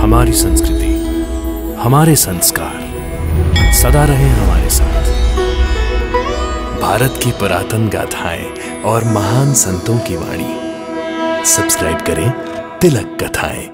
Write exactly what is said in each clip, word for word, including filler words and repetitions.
हमारी संस्कृति, हमारे संस्कार सदा रहे हमारे साथ। भारत की पुरातन गाथाएं और महान संतों की वाणी। सब्सक्राइब करें तिलक कथाएं।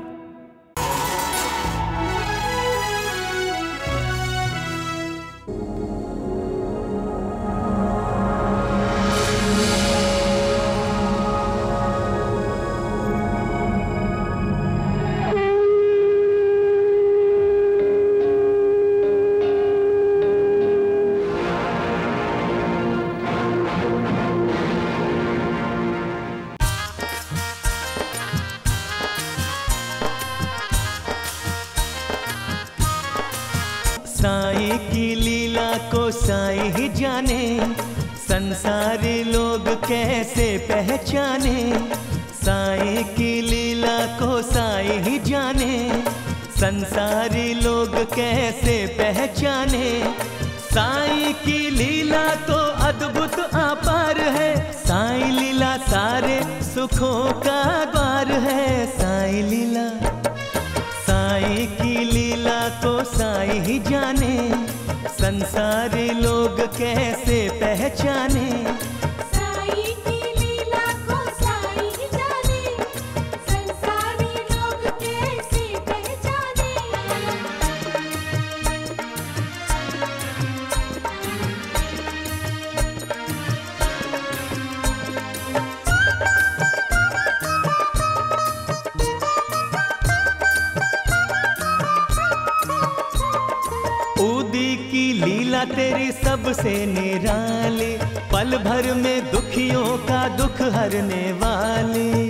साईं की लीला को साईं ही जाने, संसारी लोग कैसे पहचाने। साईं की लीला को साईं ही जाने, संसारी लोग कैसे पहचाने। साईं की लीला तो अद्भुत अपार है, साईं लीला सारे सुखों का द्वार है। साईं लीला, साईं की लीला को साईं ही जाने, संसारी लोग कैसे पहचाने। साईं की लीला को साईं ही जाने, संसारी लोग कैसे पहचाने। ऊदी की लीला तेरी सबसे निराली, पल भर में दुखियों का दुख हरने वाली।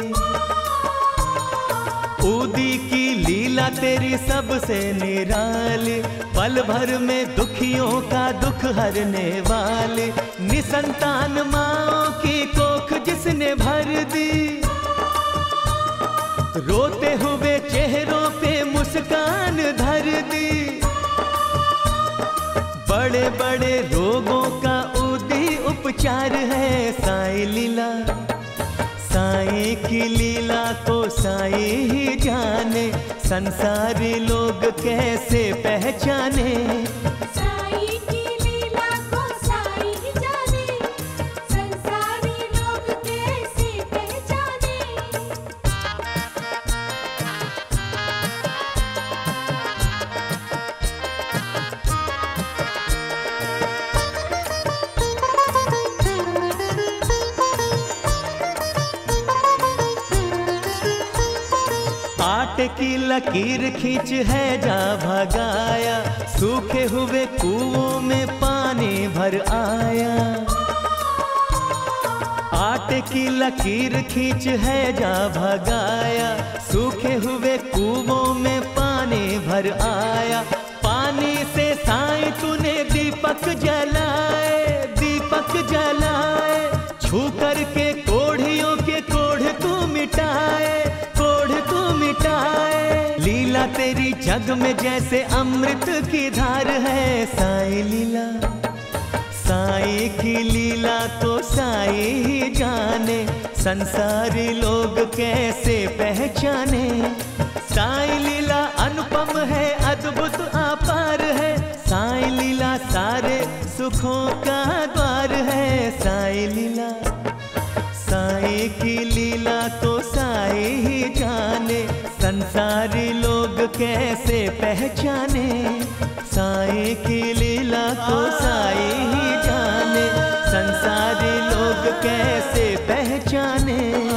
ऊदी की लीला तेरी सबसे निराली, पल भर में दुखियों का दुख हरने वाली। निसंतान माँओं की कोख जिसने भर दी, रोते हुए चेहरों पे मुस्कान धर दी। बड़े बड़े रोगों का ऊदी उपचार है साईं लीला। साईं की लीला को साईं ही जाने, संसारी लोग कैसे पहचाने। साईं की लीला को साईं ही जाने, संसारी लोग कैसे पहचाने। आटे की लकीर खींच है जा भगाया, सूखे हुए कुओं में पानी भर आया। आटे की लकीर खींच है जा भगाया, सूखे हुए कुओं में पानी भर आया। पानी से साईं तूने दीपक जलाए, दीपक जलाए। छू करके कोढ़ियों के कोढ़ तू मिटाए, कोढ़ तू मिटाए। लीला तेरी जग में जैसे अमृत की धार है साईं लीला। साईं की लीला को साईं ही जाने, संसारी लोग कैसे पहचाने। साईं लीला अनुपम है, अद्भुत अपार है। साईं लीला सारे सुखों का द्वार है। साईं लीला, साईं की लीला को साईं ही जाने, संसारी लोग कैसे पहचाने। साईं की लीला को साईं ही जाने, संसारी लोग कैसे पहचाने।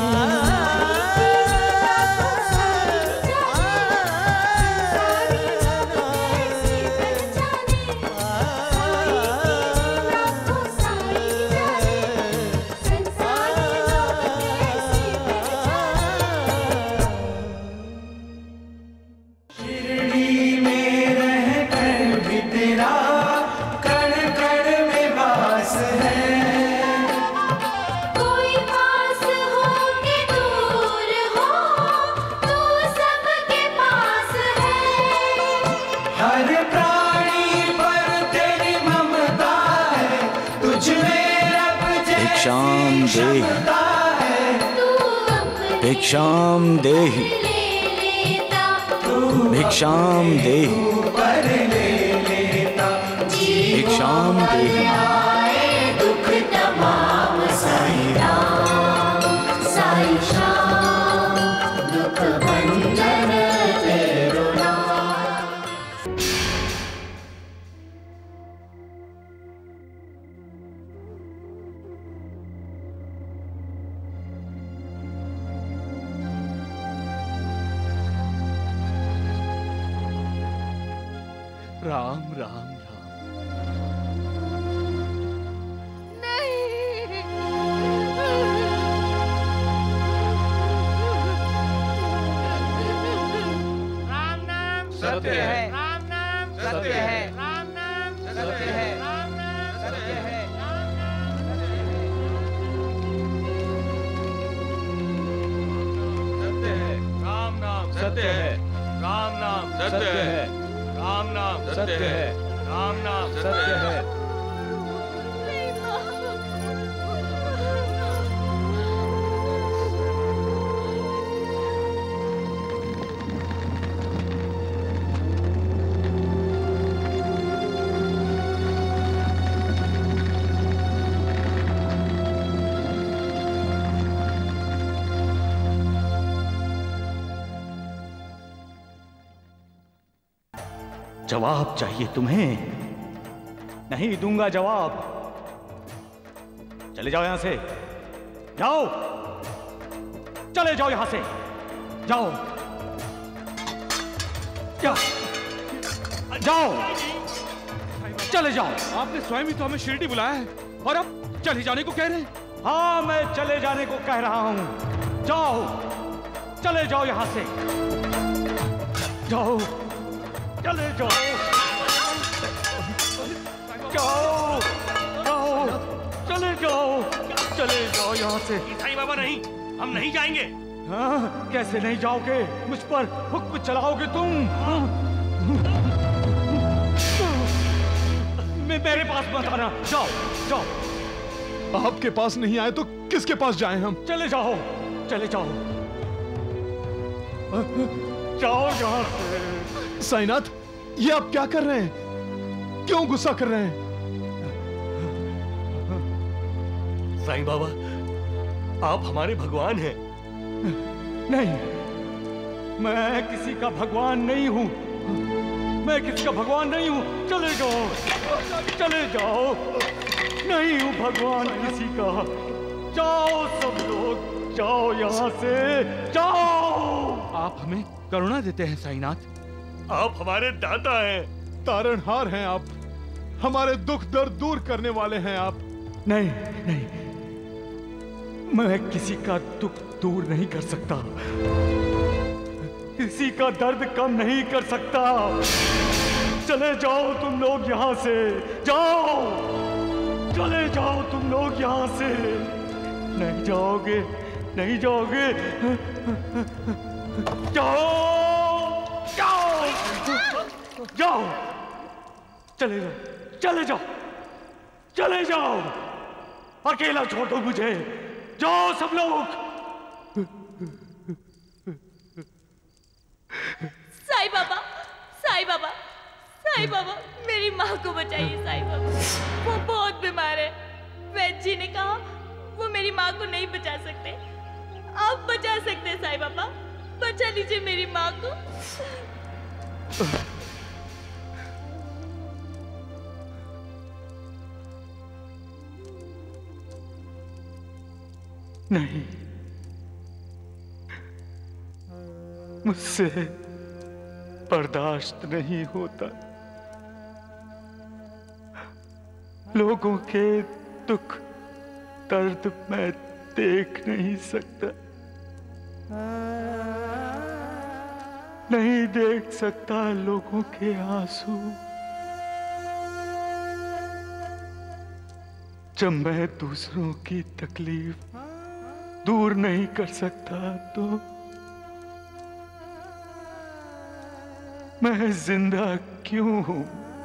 देहि भिक्षाम देहि भिक्षाम देहि भिक्षाम देहि दुख तमाम साई राम साई श्याम दुख भंजन तेरो नाम। राम राम राम। राम नाम सत्य है। राम नाम सत्य है। राम नाम सत्य है। राम नाम सत्य है। राम नाम सत्य है। राम नाम सत्य है। राम नाम सत्य है। राम नाम सत्य है। जवाब चाहिए तुम्हें? नहीं दूंगा जवाब। चले जाओ यहां से, जाओ, चले जाओ यहां से, जाओ, जा, जाओ, चले जाओ। आपने स्वयं ही तो हमें शिरडी बुलाया है और अब चले जाने को कह रहे हैं। हाँ, मैं चले जाने को कह रहा हूं। जाओ, चले जाओ यहां से, जाओ, चले जाओ, जाओ, जाओ, चले जाओ, चले जाओ यहाँ से। साईं बाबा नहीं, हम नहीं जाएंगे। हाँ, कैसे नहीं जाओगे? मुझ पर हुक्म चलाओगे तुम? मैं मेरे पास मत आना, जाओ, जाओ। आपके पास नहीं आए तो किसके पास जाएं हम? चले जाओ, चले जाओ, जाओ यहाँ से। साईनाथ, ये आप क्या कर रहे हैं? क्यों गुस्सा कर रहे हैं? साईं बाबा, आप हमारे भगवान हैं। नहीं, मैं किसी का भगवान नहीं हूं, मैं किसी का भगवान नहीं हूं। चले जाओ, चले जाओ, नहीं हूं भगवान किसी का। जाओ सब लोग, जाओ यहाँ से, जाओ। आप हमें करुणा देते हैं साईनाथ। आप हमारे दाता हैं, तारणहार हैं आप, हमारे दुख दर्द दूर करने वाले हैं आप। नहीं, नहीं, मैं किसी का दुख दूर नहीं कर सकता, किसी का दर्द कम नहीं कर सकता। चले जाओ तुम लोग यहाँ से, जाओ, चले जाओ तुम लोग यहाँ से। नहीं जाओगे, नहीं जाओगे, जाओ, जाओ, जाओ, चले जाओ, चले जाओ, चले जाओ, अकेला छोड़ दो मुझे, जाओ सब लोग। साईं बाबा, साईं बाबा, साईं बाबा, मेरी माँ को बचाइए साईं बाबा, वो बहुत बीमार है। वैद्य जी ने कहा वो मेरी माँ को नहीं बचा सकते, आप बचा सकते हैं साईं बाबा, बचा लीजिए मेरी माँ को। नहीं, मुझसे बर्दाश्त नहीं होता, लोगों के दुख दर्द मैं देख नहीं सकता, नहीं देख सकता लोगों के आंसू। जब मैं दूसरों की तकलीफ दूर नहीं कर सकता तो मैं जिंदा क्यों हूं?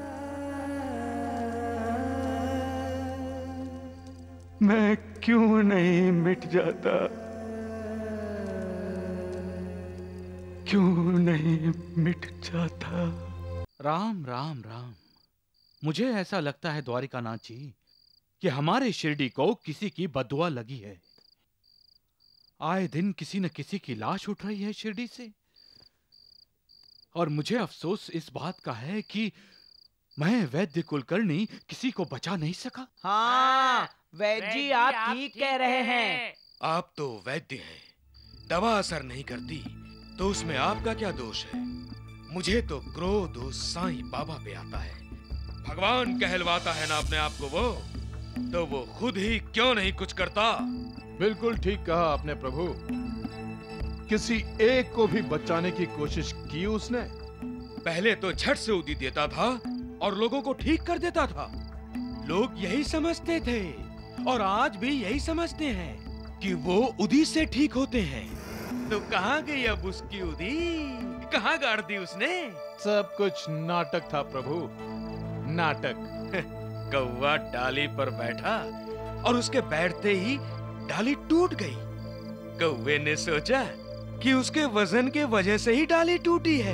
मैं क्यों नहीं मिट जाता? क्यों नहीं मिट जाता? राम राम राम। मुझे ऐसा लगता है द्वारिकानाथ जी कि हमारे शिरडी को किसी की बददुआ लगी है। आए दिन किसी न किसी की लाश उठ रही है शिरडी से, और मुझे अफसोस इस बात का है कि मैं वैद्य कुलकर्णी किसी को बचा नहीं सका। हाँ, वैद्य जी आप ठीक कह रहे हैं। आप तो वैद्य हैं, दवा असर नहीं करती तो उसमें आपका क्या दोष है? मुझे तो क्रोध उस साईं बाबा पे आता है। भगवान कहलवाता है ना अपने आप को वो, तो वो खुद ही क्यों नहीं कुछ करता? बिल्कुल ठीक कहा आपने प्रभु। किसी एक को भी बचाने की कोशिश की उसने? पहले तो झट से उदी देता था और लोगों को ठीक कर देता था। लोग यही समझते थे और आज भी यही समझते हैं कि वो उदी से ठीक होते हैं। तो कहाँ गई अब उसकी उदी? कहाँ गाड़ दी उसने? सब कुछ नाटक था प्रभु, नाटक। कौवा डाली पर बैठा और उसके बैठते ही डाली टूट गई। कौवे ने सोचा कि उसके वजन के वजह से ही डाली टूटी है।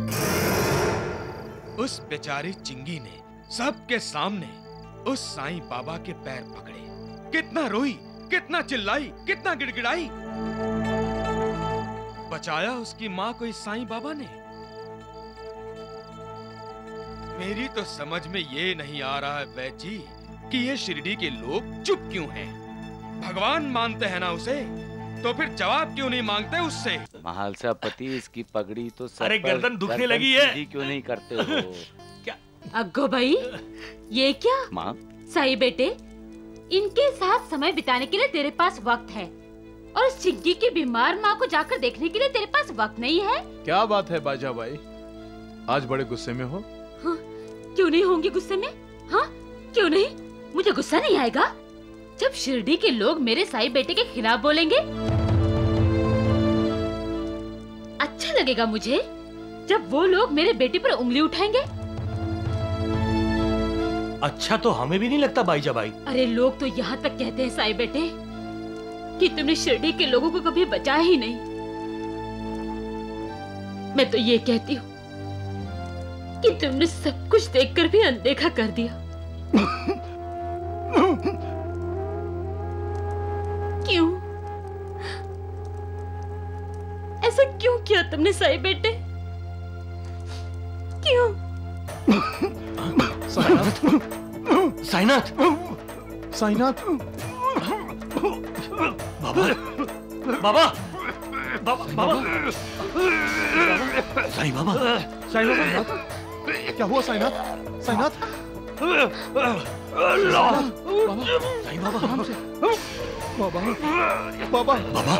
उस बेचारी चिंगी ने सबके सामने उस साईं बाबा के पैर पकड़े। कितना रोई, कितना चिल्लाई, कितना गिड़गिड़ाई। बचाया उसकी माँ को इस साईं बाबा ने। मेरी तो समझ में ये नहीं आ रहा है वैद्य जी कि ये शिरडी के लोग चुप क्यों हैं? भगवान मानते हैं ना उसे, तो फिर जवाब क्यों नहीं मांगते उससे? महालसापति, इसकी पगड़ी तो सब अरे गर्दन दुखने लगी है। क्यों नहीं करते हो? क्या? अग्गो भाई, ये क्या? माँ, साईं बेटे, इनके साथ समय बिताने के लिए तेरे पास वक्त है, और इस चिंकी की बीमार माँ को जाकर देखने के लिए तेरे पास वक्त नहीं है। क्या बात है बाजा भाई, आज बड़े गुस्से में हो? हाँ, क्यों नहीं होंगे गुस्से में? हाँ, क्यों नहीं? मुझे गुस्सा नहीं आएगा जब शिरडी के लोग मेरे साईं बेटे के खिलाफ बोलेंगे। अच्छा लगेगा मुझे जब वो लोग मेरे बेटे पर उंगली उठाएंगे। अच्छा तो हमें भी नहीं लगता बाईजा भाई। अरे लोग तो यहाँ तक कहते हैं साईं बेटे कि तुमने शिरडी के लोगों को कभी बचाया ही नहीं। मैं तो ये कहती हूँ कि तुमने सब कुछ देखकर भी अनदेखा कर दिया। क्यों? ऐसा क्यों किया तुमने साईं बेटे? क्यों? साईनाथ, साईनाथ, साईनाथ, बाबा, बाबा, बाबा, बाबा, साईं बाबा, साईं बाबा, क्या हुआ साईनाथ? साईनाथ, साईं बाबा, आराम से, बाबा, बाबा, बाबा,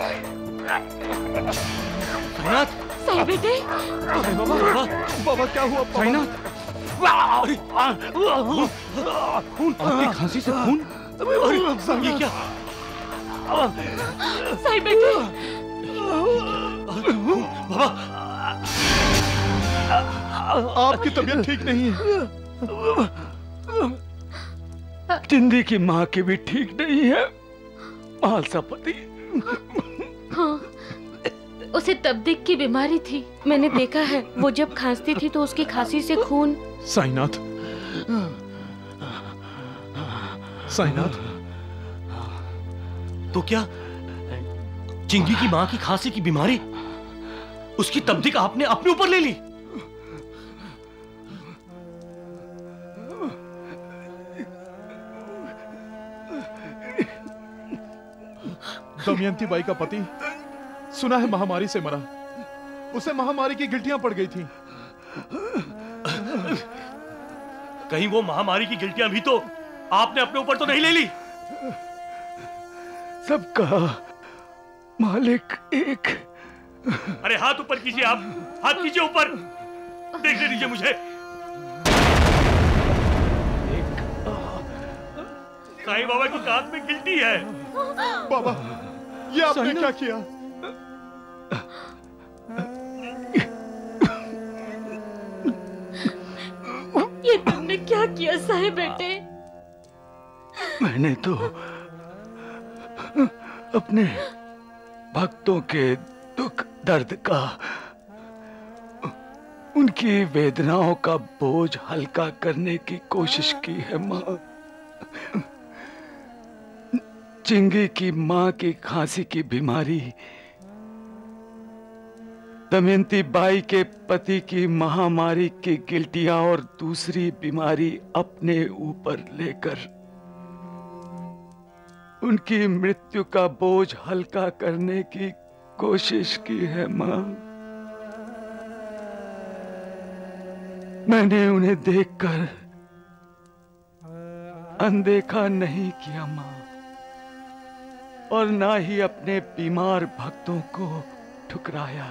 साईनाथ, साईं बेटे, साईं बाबा, बाबा क्या हुआ? साईनाथ, खून, आपकी खांसी से खून। ये क्या? साईं बेटे, बाबा, आपकी तबीयत ठीक नहीं है। जिंदी की माँ की भी ठीक नहीं है महालसापति। हाँ, उसे तबदीक की बीमारी थी। मैंने देखा है, वो जब खांसती थी तो उसकी खांसी से खून। साईनाथ, साईनाथ, तो क्या चिंगी की माँ की खांसी की बीमारी, उसकी तबदीक आपने अपने ऊपर ले ली? दमयंती बाई का पति सुना है महामारी से मरा। उसे महामारी की गिल्टियां पड़ गई थी। कहीं वो महामारी की गिल्टियां भी तो आपने अपने ऊपर तो नहीं ले ली? सबका मालिक एक। अरे हाथ ऊपर कीजिए, आप हाथ कीजिए ऊपर, देखने दीजिए मुझे। साईं बाबा की हाथ में गिल्टी है। बाबा, ये आपने क्या किया? ये तुमने क्या किया साईं बेटे? मैंने तो अपने भक्तों के दुख दर्द का उनकी वेदनाओं का बोझ हल्का करने की कोशिश की है माँ। चिंगी की माँ की खांसी की बीमारी, दमयंती बाई के पति की महामारी की गिल्टियां और दूसरी बीमारी अपने ऊपर लेकर उनकी मृत्यु का बोझ हल्का करने की कोशिश की है माँ। मैंने उन्हें देखकर अनदेखा नहीं किया माँ, और ना ही अपने बीमार भक्तों को ठुकराया।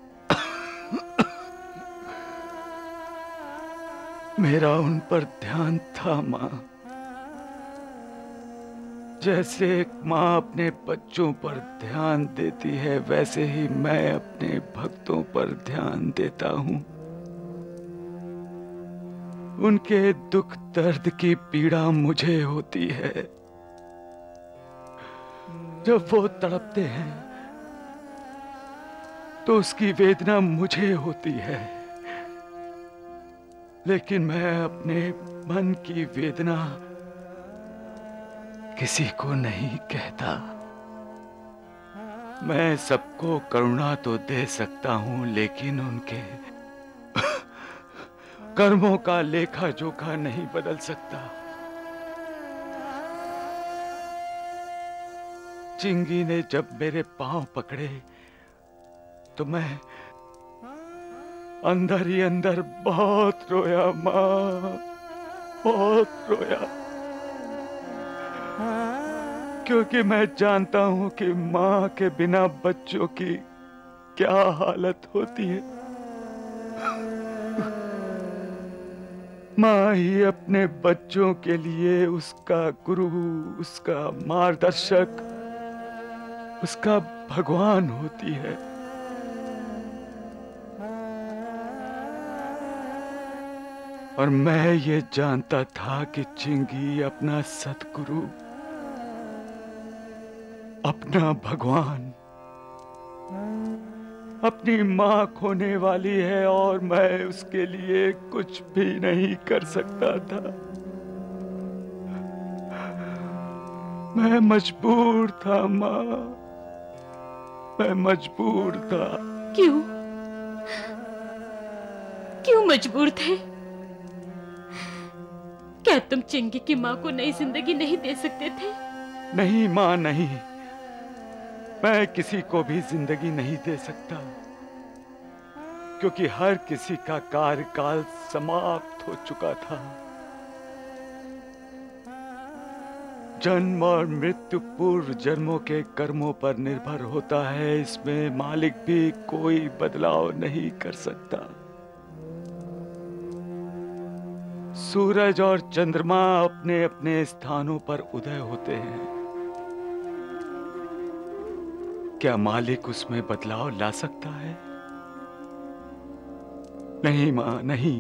मेरा उन पर ध्यान था माँ, जैसे एक माँ अपने बच्चों पर ध्यान देती है, वैसे ही मैं अपने भक्तों पर ध्यान देता हूँ। उनके दुख दर्द की पीड़ा मुझे होती है। जब वो तड़पते हैं तो उसकी वेदना मुझे होती है, लेकिन मैं अपने मन की वेदना किसी को नहीं कहता। मैं सबको करुणा तो दे सकता हूं, लेकिन उनके कर्मों का लेखा जोखा नहीं बदल सकता। चिंगी ने जब मेरे पांव पकड़े तो मैं अंदर ही अंदर बहुत रोया माँ, बहुत रोया, क्योंकि मैं जानता हूं कि माँ के बिना बच्चों की क्या हालत होती है। माँ ही अपने बच्चों के लिए उसका गुरु, उसका मार्गदर्शक, उसका भगवान होती है। और मैं ये जानता था कि चिंगी अपना सतगुरु, अपना भगवान, अपनी मां खोने वाली है, और मैं उसके लिए कुछ भी नहीं कर सकता था। मैं मजबूर था मां, मैं मजबूर था। क्यों क्यों मजबूर थे? क्या तुम चिंगी की माँ को नई जिंदगी नहीं दे सकते थे? नहीं माँ, नहीं, मैं किसी को भी जिंदगी नहीं दे सकता, क्योंकि हर किसी का कार्यकाल समाप्त हो चुका था। जन्म और मृत्यु पूर्व जन्मों के कर्मों पर निर्भर होता है, इसमें मालिक भी कोई बदलाव नहीं कर सकता। सूरज और चंद्रमा अपने अपने स्थानों पर उदय होते हैं। क्या मालिक उसमें बदलाव ला सकता है? नहीं मां, नहीं।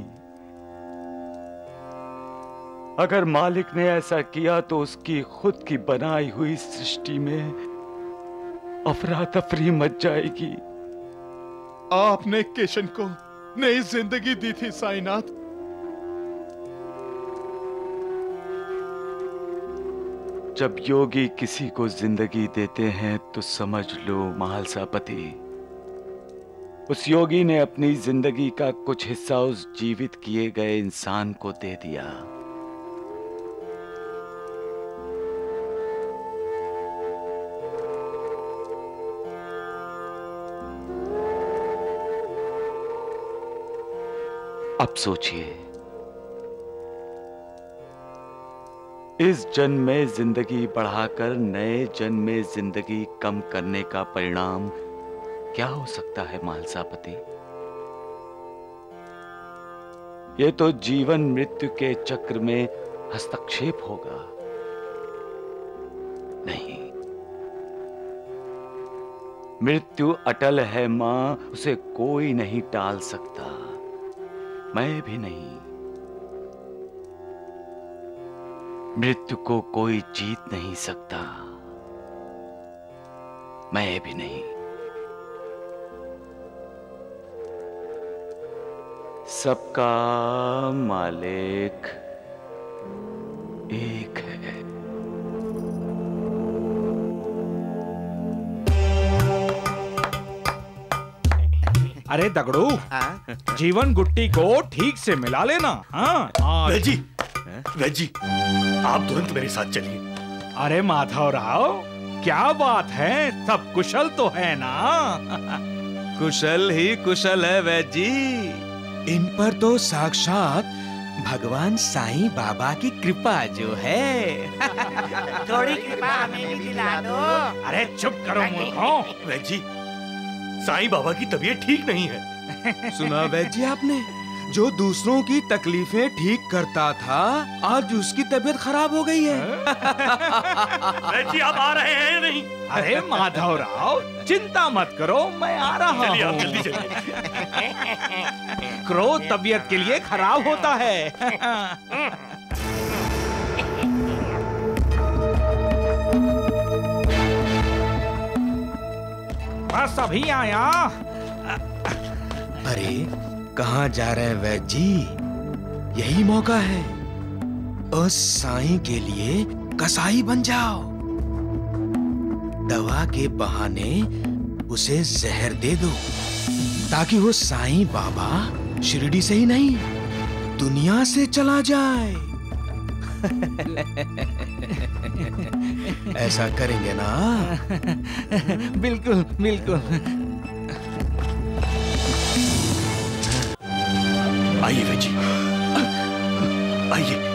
अगर मालिक ने ऐसा किया तो उसकी खुद की बनाई हुई सृष्टि में अफरा तफरी मच जाएगी। आपने किशन को नई जिंदगी दी थी साईनाथ। जब योगी किसी को जिंदगी देते हैं तो समझ लो महालसापति, उस योगी ने अपनी जिंदगी का कुछ हिस्सा उस जीवित किए गए इंसान को दे दिया। अब सोचिए, इस जन्म में जिंदगी बढ़ाकर नए जन्म में जिंदगी कम करने का परिणाम क्या हो सकता है महालसापति? यह तो जीवन मृत्यु के चक्र में हस्तक्षेप होगा। नहीं, मृत्यु अटल है मां, उसे कोई नहीं टाल सकता, मैं भी नहीं। मृत्यु को कोई जीत नहीं सकता, मैं भी नहीं। सबका मालिक एक है। अरे दगड़ू, जीवन गुट्टी को ठीक से मिला लेना। हाँ वैद जी, वैद जी, आप तुरंत मेरे साथ चलिए। अरे माधवराव, क्या बात है, सब कुशल तो है ना? कुशल ही कुशल है वैद जी। इन पर तो साक्षात भगवान साईं बाबा की कृपा जो है। थोड़ी कृपा हमें भी दिला दो। अरे चुप करो मूर्खों। वैद जी, साईं बाबा की तबीयत ठीक नहीं है। सुना वैद जी आपने, जो दूसरों की तकलीफें ठीक करता था, आज उसकी तबीयत खराब हो गई है। वैद जी, आप आ रहे हैं या नहीं? अरे माधवराव, चिंता मत करो, मैं आ रहा हूँ। चलिए, आप जल्दी चलिए। क्रोध तबीयत के लिए खराब होता है। बस अभी आया। अरे कहाँ जा रहे हैं वैद जी? यही मौका है। उस साईं के लिए कसाई बन जाओ। दवा के बहाने उसे जहर दे दो, ताकि वो साईं बाबा शिरडी से ही नहीं, दुनिया से चला जाए। ऐसा करेंगे ना? बिल्कुल बिल्कुल। आइए वैद जी, आइए।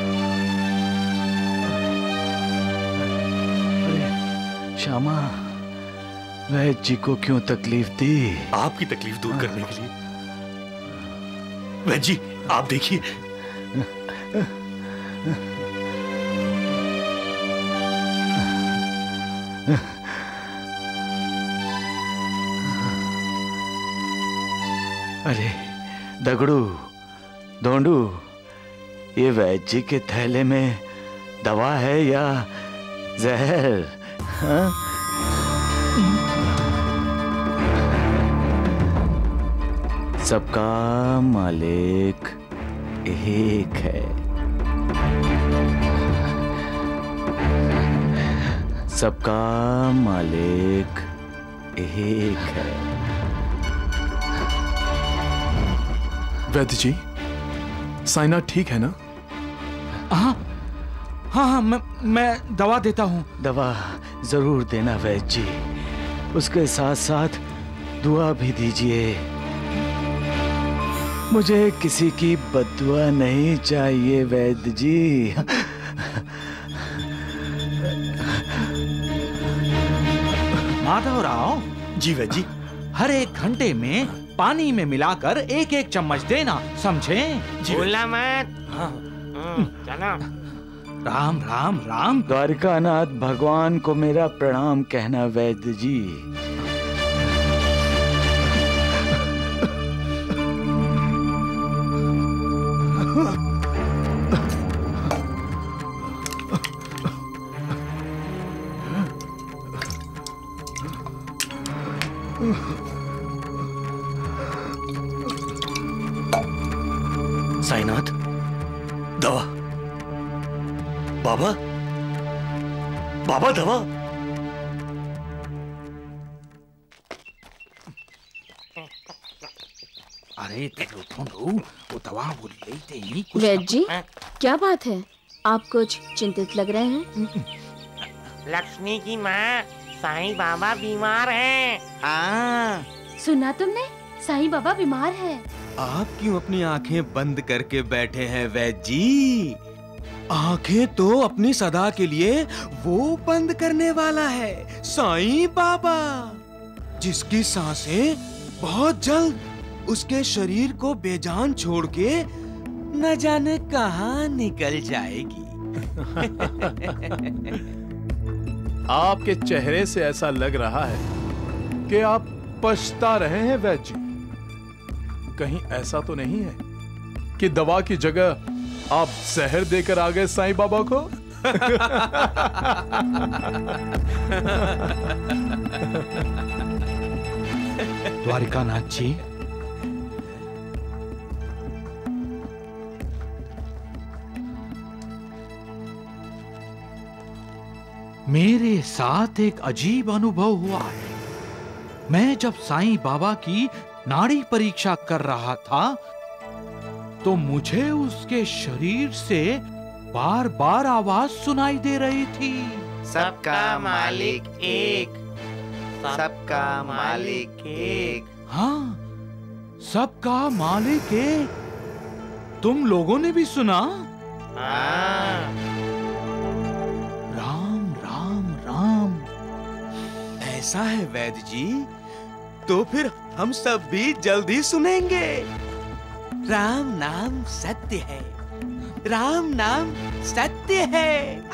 श्यामा, वैद जी को क्यों तकलीफ दी? आपकी तकलीफ दूर करने के लिए। वैद जी, आप देखिए। अरे दगड़ू, धोंडू, ये वैद जी के थैले में दवा है या जहर? हाँ? सबका मालिक एक है। सबका मालिक एक है। वैद्य जी, साइना ठीक है ना? हाँ हाँ हाँ, मैं मैं दवा देता हूँ। दवा जरूर देना वैद जी, उसके साथ साथ दुआ भी दीजिए। मुझे किसी की बद्दुआ नहीं चाहिए वैद जी। माधवराव जी वैद जी, हर एक घंटे में पानी में मिलाकर एक एक चम्मच देना, समझे? भूलना मत। हाँ। चलो। राम राम राम। द्वारिकानाथ भगवान को मेरा प्रणाम कहना वैद जी। साईनाथ, दवा। बाबा, बाबा दवा। अरे वो दवा वो लेते ही कुछ। वैद जी, क्या बात है? आप कुछ चिंतित लग रहे हैं। लक्ष्मी की माँ साईं बाबा बीमार हैं। हाँ। सुना तुमने? साईं बाबा बीमार है। आप क्यों अपनी आंखें बंद करके बैठे हैं वैद जी? आंखें तो अपनी सदा के लिए वो बंद करने वाला है, साईं बाबा, जिसकी सांसें बहुत जल्द उसके शरीर को बेजान छोड़ के न जाने कहां निकल जाएगी। आपके चेहरे से ऐसा लग रहा है कि आप पछता रहे हैं वैद जी। कहीं ऐसा तो नहीं है कि दवा की जगह आप जहर देकर आ गए साईं बाबा को? द्वारिकानाथ जी, मेरे साथ एक अजीब अनुभव हुआ है। मैं जब साईं बाबा की नाड़ी परीक्षा कर रहा था तो मुझे उसके शरीर से बार बार आवाज सुनाई दे रही थी, सबका मालिक एक, सबका मालिक एक। हाँ, सबका मालिक एक। तुम लोगों ने भी सुना? हाँ। राम राम राम। ऐसा है वैद्य जी, तो फिर हम सब भी जल्दी सुनेंगे। राम नाम सत्य है, राम नाम सत्य है।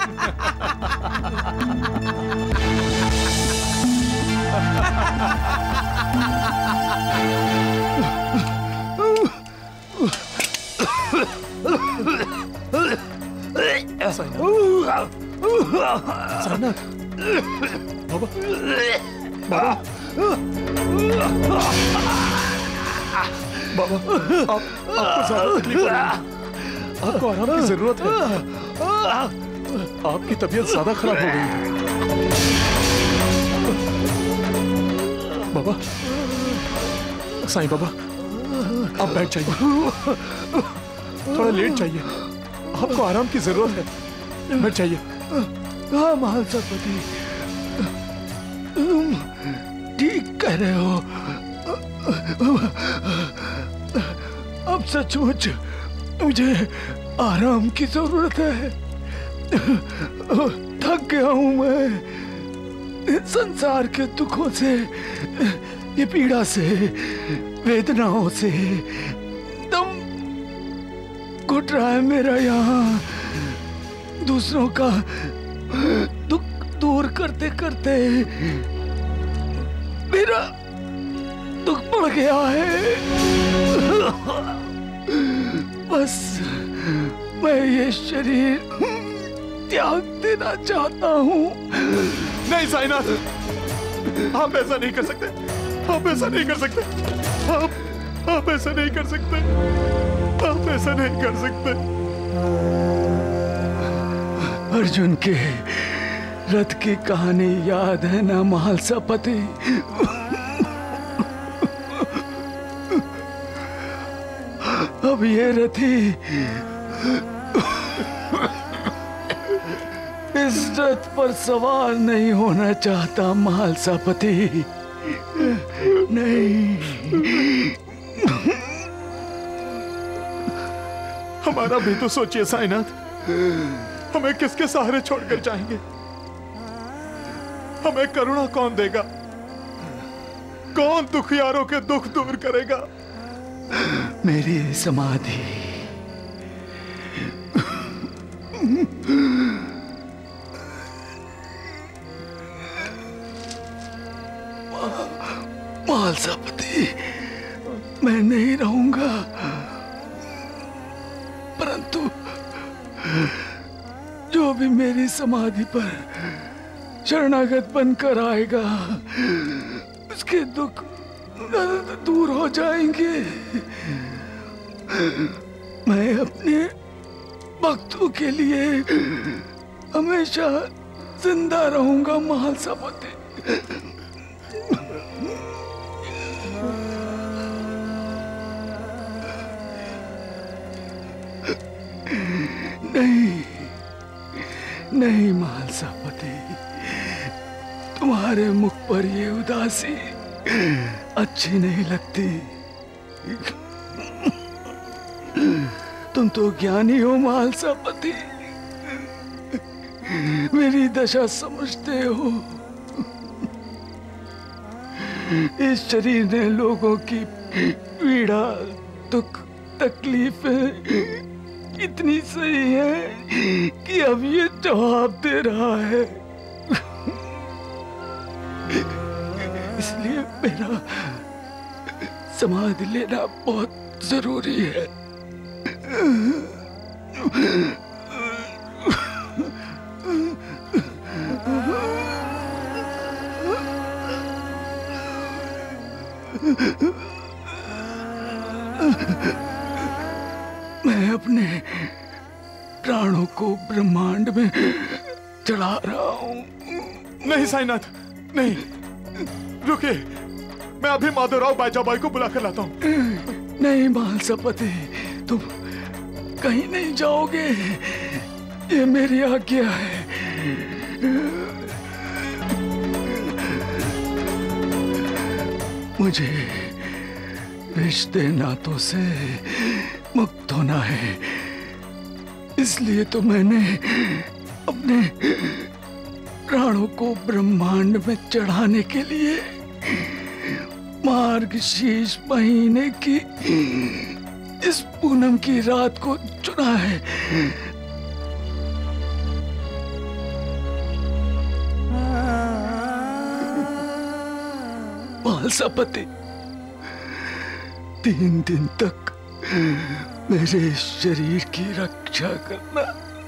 साईनाथ, बाबा, बाबा, बाबा, आप आपको ज्यादा तकलीफ हो रही है। आपको आराम की जरूरत है। आपकी तबीयत ज्यादा खराब हो गई है। बाबा, साईं बाबा, आप बैठ जाइए, थोड़ा लेट जाइए, आपको आराम की जरूरत है, बैठ जाइए। हाँ महासपति, तुम ठीक कह रहे हो। अब सचमुच मुझे आराम की जरूरत है। थक गया हूं मैं संसार के दुखों से, ये पीड़ा से, वेदनाओं से। दम घुट रहा है मेरा यहाँ। दूसरों का दुख दूर करते करते मेरा दुख बढ़ गया है। बस मैं ये शरीर त्याग देना चाहता हूँ। नहीं साईनाथ, आप ऐसा नहीं कर सकते, आप ऐसा नहीं कर सकते, आप आप ऐसा नहीं कर सकते, आप ऐसा नहीं कर सकते। अर्जुन के रथ की कहानी याद है ना महालसापति? अब ये रथी इस रथ पर सवार नहीं होना चाहता महालसापति। नहीं, हमारा भी तो सोचिए साईनाथ, हमें किसके सहारे छोड़कर जाएंगे? हमें करुणा कौन देगा? कौन दुखियारों के दुख दूर करेगा? मेरी समाधि। महालसापति, मैं नहीं रहूंगा, परंतु जो भी मेरी समाधि पर शरणागत बनकर आएगा उसके दुख दूर हो जाएंगे। मैं अपने भक्तों के लिए हमेशा जिंदा रहूंगा महालसापति। नहीं नहीं महालसापति, तुम्हारे मुख पर ये उदासी अच्छी नहीं लगती। तुम तो ज्ञानी हो महालसापति, मेरी दशा समझते हो। इस शरीर ने लोगों की पीड़ा, दुख, तकलीफें इतनी सही है कि अब ये जवाब दे रहा है। इसलिए मेरा समाधि लेना बहुत जरूरी है। मैं अपने प्राणों को ब्रह्मांड में चढ़ा रहा हूं। नहीं साईनाथ, नहीं, रुकिए, मैं अभी माधवराव बाईजाबाई को बुला कर लाता हूँ। नहीं मालसापति, तुम कहीं नहीं जाओगे, ये मेरी आज्ञा है। मुझे रिश्ते नातों से मुक्त होना है, इसलिए तो मैंने अपने प्राणों को ब्रह्मांड में चढ़ाने के लिए मार्गशीर्ष महीने की इस पूनम की रात को चुना है। मालसापति, तीन दिन तक मेरे शरीर की रक्षा करना।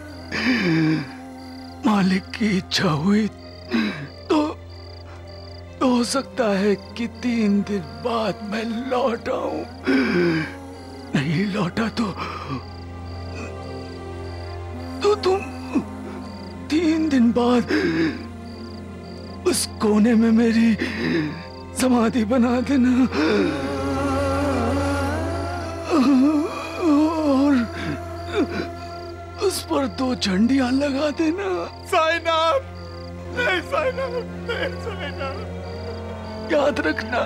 मालिक की इच्छा हुई तो, तो हो सकता है कि तीन दिन बाद मैं लौट आऊं। नहीं लौटा तो तो तुम तीन दिन बाद उस कोने में मेरी समाधि बना देना और उस पर दो झंडियां लगा देना। साईनाथ, नहीं साईनाथ, नहीं साईनाथ, याद रखना,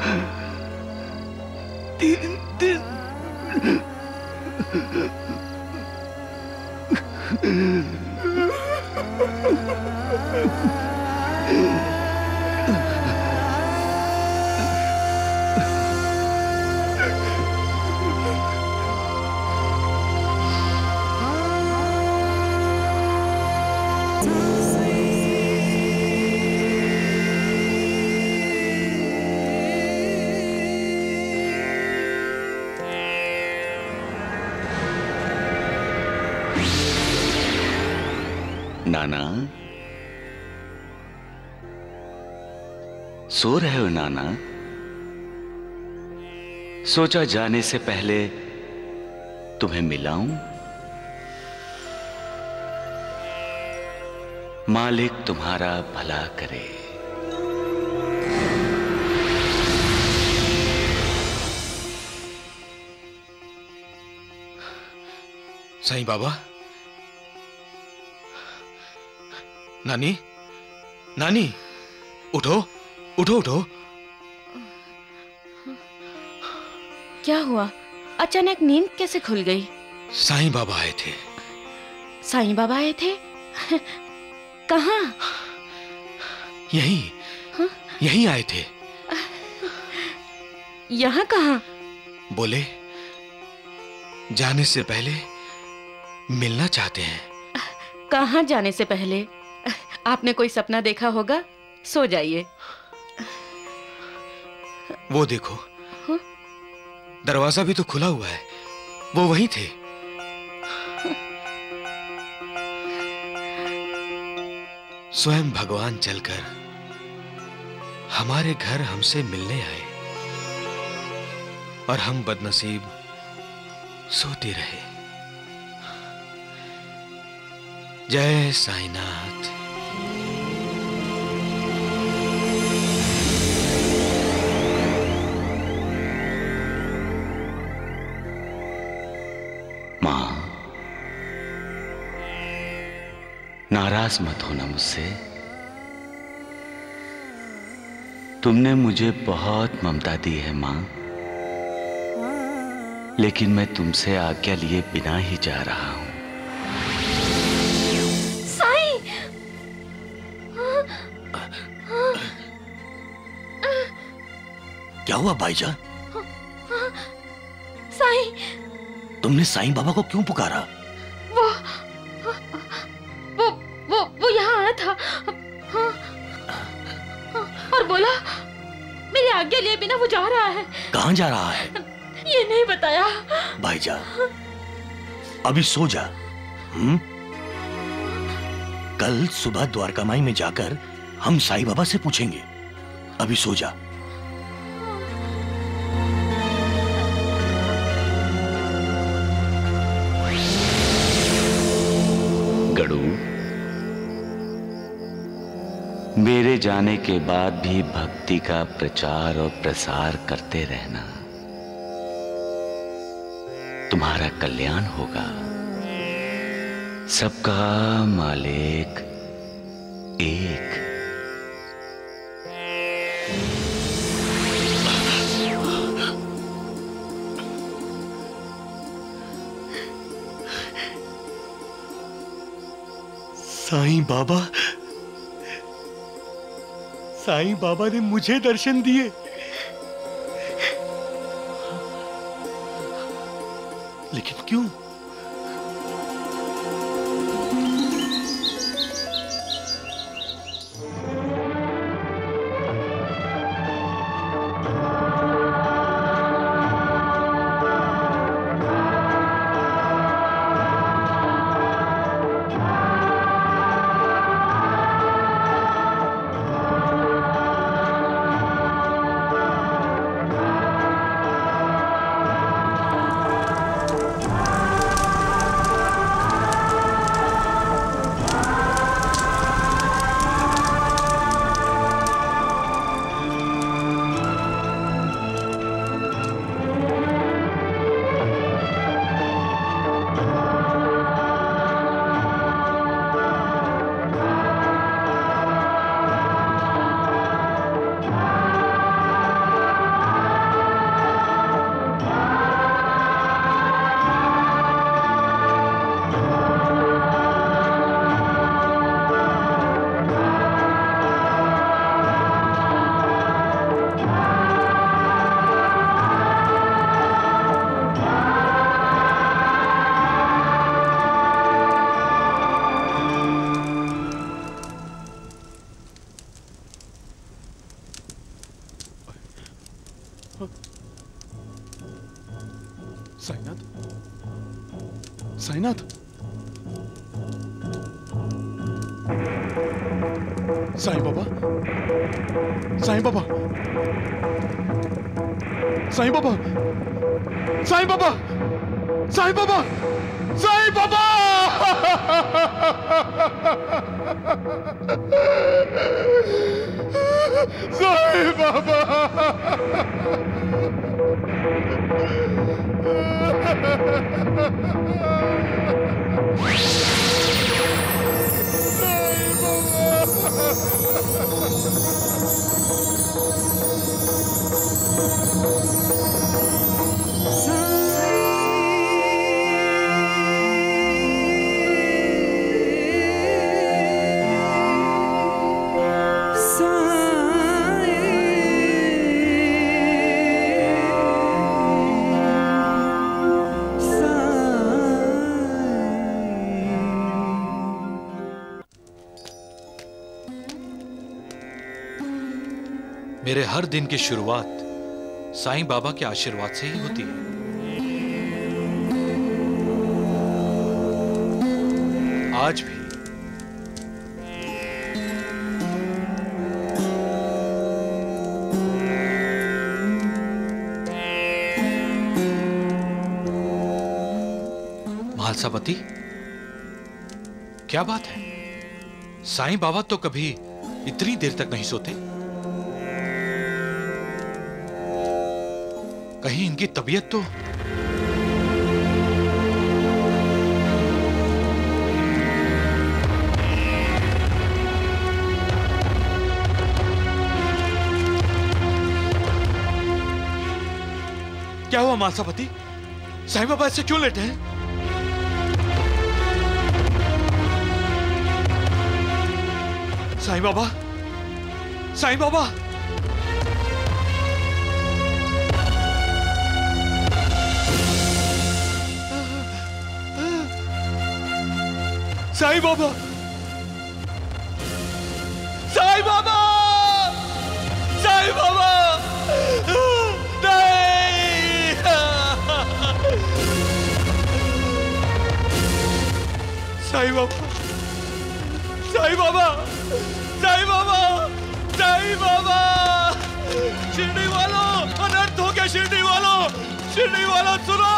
तीन दिन नाना, सो रहे हो नाना? सोचा जाने से पहले तुम्हें मिलाऊं। मालिक तुम्हारा भला करे। साईं बाबा, नानी, नानी, उठो, उठो, उठो। क्या हुआ? अचानक नींद कैसे खुल गई? साईं बाबा आए थे। साईं बाबा आए थे? कहाँ? यहीं, हाँ? यहीं आए थे। यहाँ कहाँ? बोले जाने से पहले मिलना चाहते हैं। कहाँ जाने से पहले? आपने कोई सपना देखा होगा, सो जाइए। वो देखो, हाँ? दरवाजा भी तो खुला हुआ है, वो वहीं थे। स्वयं भगवान चलकर हमारे घर हमसे मिलने आए और हम बदनसीब सोते रहे। जय साईनाथ। मां, नाराज मत होना मुझसे। तुमने मुझे बहुत ममता दी है मां, लेकिन मैं तुमसे आज्ञा लिए बिना ही जा रहा हूं। क्या हुआ भाईजान? साईं, तुमने साईं बाबा को क्यों पुकारा? वो वो वो वो यहाँ आया था और बोला मेरी आज्ञा लिए बिना वो जा रहा है। कहाँ जा रहा है? ये नहीं बताया। भाईजान, अभी सो जा। हम्म? कल सुबह द्वारका माई में जाकर हम साईं बाबा से पूछेंगे। अभी सो जा। जाने के बाद भी भक्ति का प्रचार और प्रसार करते रहना। तुम्हारा कल्याण होगा। सबका मालिक एक। साईं बाबा, साईं बाबा ने मुझे दर्शन दिए। लेकिन क्यों? साईनाथ, साईनाथ, साईं बाबा, साईं बाबा, साईं बाबा, साईं बाबा, साईं बाबा, साईं बाबा, साईं बाबा, मेरे हर दिन की शुरुआत साईं बाबा के आशीर्वाद से ही होती है। आज भी महालसापति, क्या बात है? साईं बाबा तो कभी इतनी देर तक नहीं सोते। कहीं इनकी तबीयत तो क्या हुआ महालसापति? साईं बाबा ऐसे क्यों लेटे हैं? साईं बाबा, साईं बाबा, साईं बाबा, साईं बाबा, साईं बाबा, नहीं! साईं बाबा, साईं बाबा, साईं बाबा, साईं बाबा, शिरडी वालों, अनर्थ हो गया शिरडी वालों, शिरडी वालों सुनो,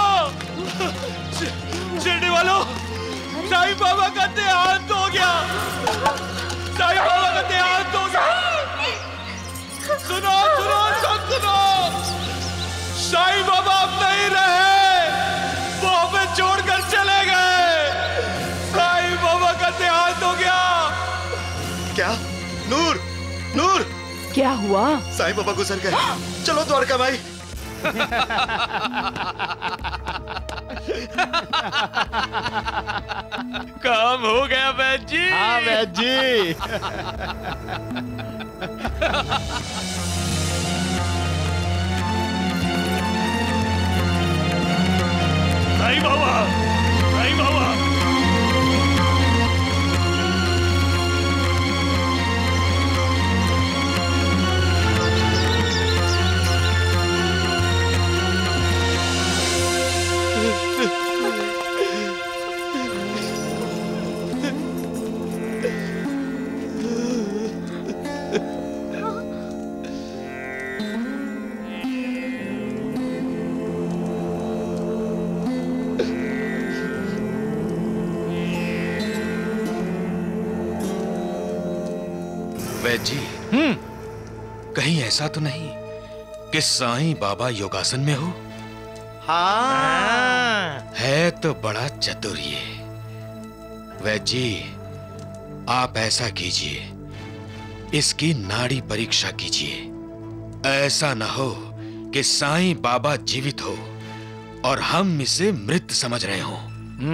शिरडी वालों, साईं बाबा का देहांत हो गया, साईं बाबा का देहांत हो गया। क्या हुआ? साईं बाबा गुजर गए। चलो द्वारका माई। काम हो गया वैद्य जी। हाँ वैद्य जी। साईं बाबा, साईं बाबा। वैद्य जी, हम्म, कहीं ऐसा तो नहीं कि साईं बाबा योगासन में हो? हाँ। है तो बड़ा चतुर ये। वैद्य जी, आप ऐसा कीजिए, इसकी नाड़ी परीक्षा कीजिए। ऐसा न हो कि साईं बाबा जीवित हो और हम इसे मृत समझ रहे हो।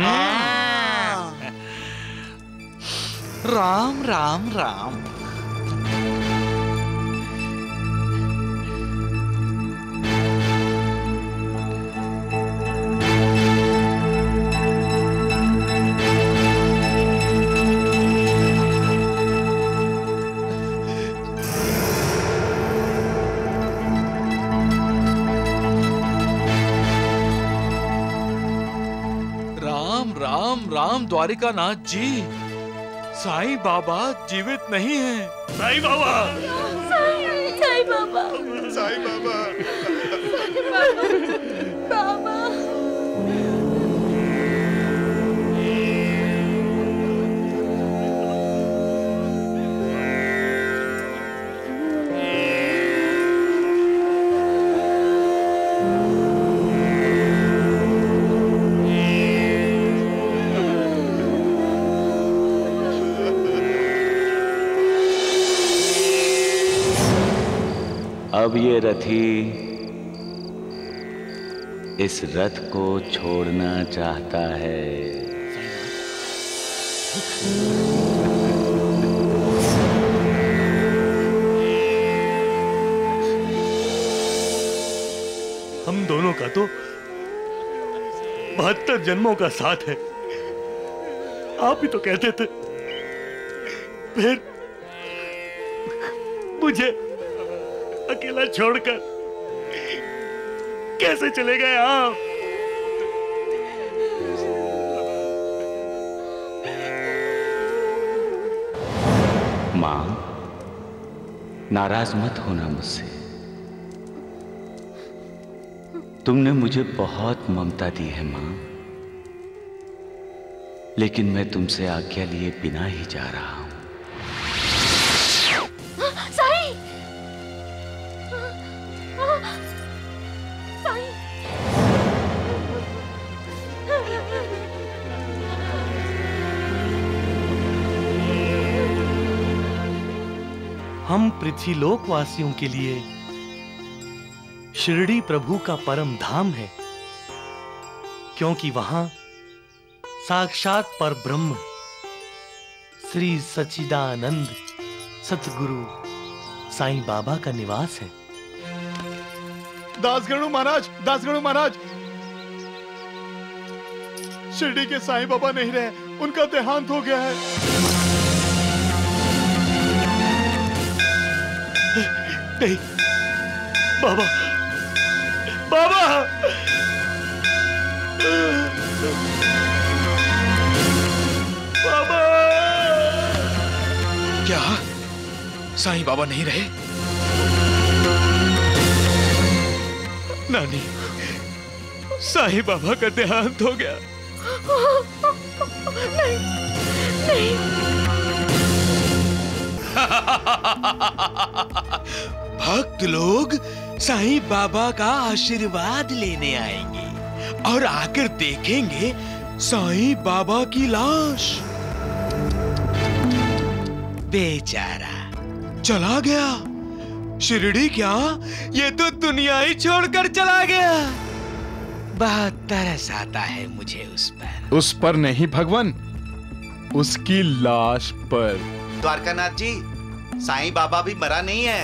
राम राम राम। राम द्वारिकानाथ जी, साईं बाबा जीवित नहीं हैं। साईं बाबा, साईं बाबा, साईं बाबा, बाबा। अब ये रथी इस रथ को छोड़ना चाहता है। हम दोनों का तो बहत्तर जन्मों का साथ है। आप ही तो कहते थे, फिर मुझे अकेला छोड़कर कैसे चले गए आप? मां, नाराज मत होना मुझसे। तुमने मुझे बहुत ममता दी है मां, लेकिन मैं तुमसे आज्ञा लिए बिना ही जा रहा हूं। साईं! साईं! हम पृथ्वीलोक वासियों के लिए शिरडी प्रभु का परम धाम है, क्योंकि वहां साक्षात पर ब्रह्म श्री सच्चिदानंद सतगुरु साईं बाबा का निवास है। दासगणु महाराज, दासगणु महाराज, शिरडी के साईं बाबा नहीं रहे, उनका देहांत हो गया है। नहीं, बाबा, बाबा, बाबा। क्या साईं बाबा नहीं रहे? नानी, साईं बाबा का देहांत हो गया। नहीं, नहीं। भक्त लोग साईं बाबा का आशीर्वाद लेने आएंगे और आकर देखेंगे साईं बाबा की लाश। बेचारा चला गया, शिरडी क्या, ये तो दुनिया ही छोड़कर चला गया। बहुत तरस आता है मुझे उस पर। उस पर नहीं भगवान, उसकी लाश पर। द्वारकानाथ जी, साईं बाबा भी मरा नहीं है।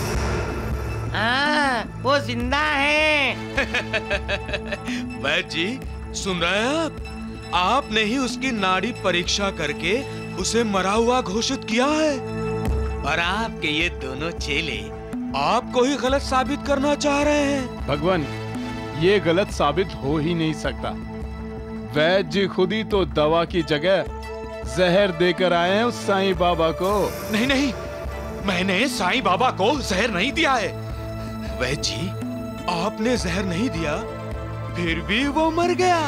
हाँ, वो जिंदा है। वैद्य जी, सुन रहे हैं आप? आपने ही उसकी नाड़ी परीक्षा करके उसे मरा हुआ घोषित किया है, और आपके ये दोनों चेले आपको ही गलत साबित करना चाह रहे हैं। भगवान, ये गलत साबित हो ही नहीं सकता। वैद्य जी खुद ही तो दवा की जगह जहर देकर आए हैं उस साईं बाबा को। नहीं नहीं, मैंने साईं बाबा को जहर नहीं दिया है। वैद्य जी, आपने जहर नहीं दिया, फिर भी वो मर गया।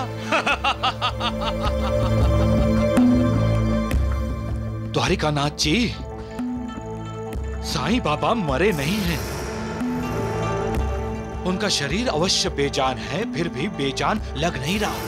द्वारिकानाथ जी, साईं बाबा मरे नहीं हैं। उनका शरीर अवश्य बेजान है, फिर भी बेजान लग नहीं रहा।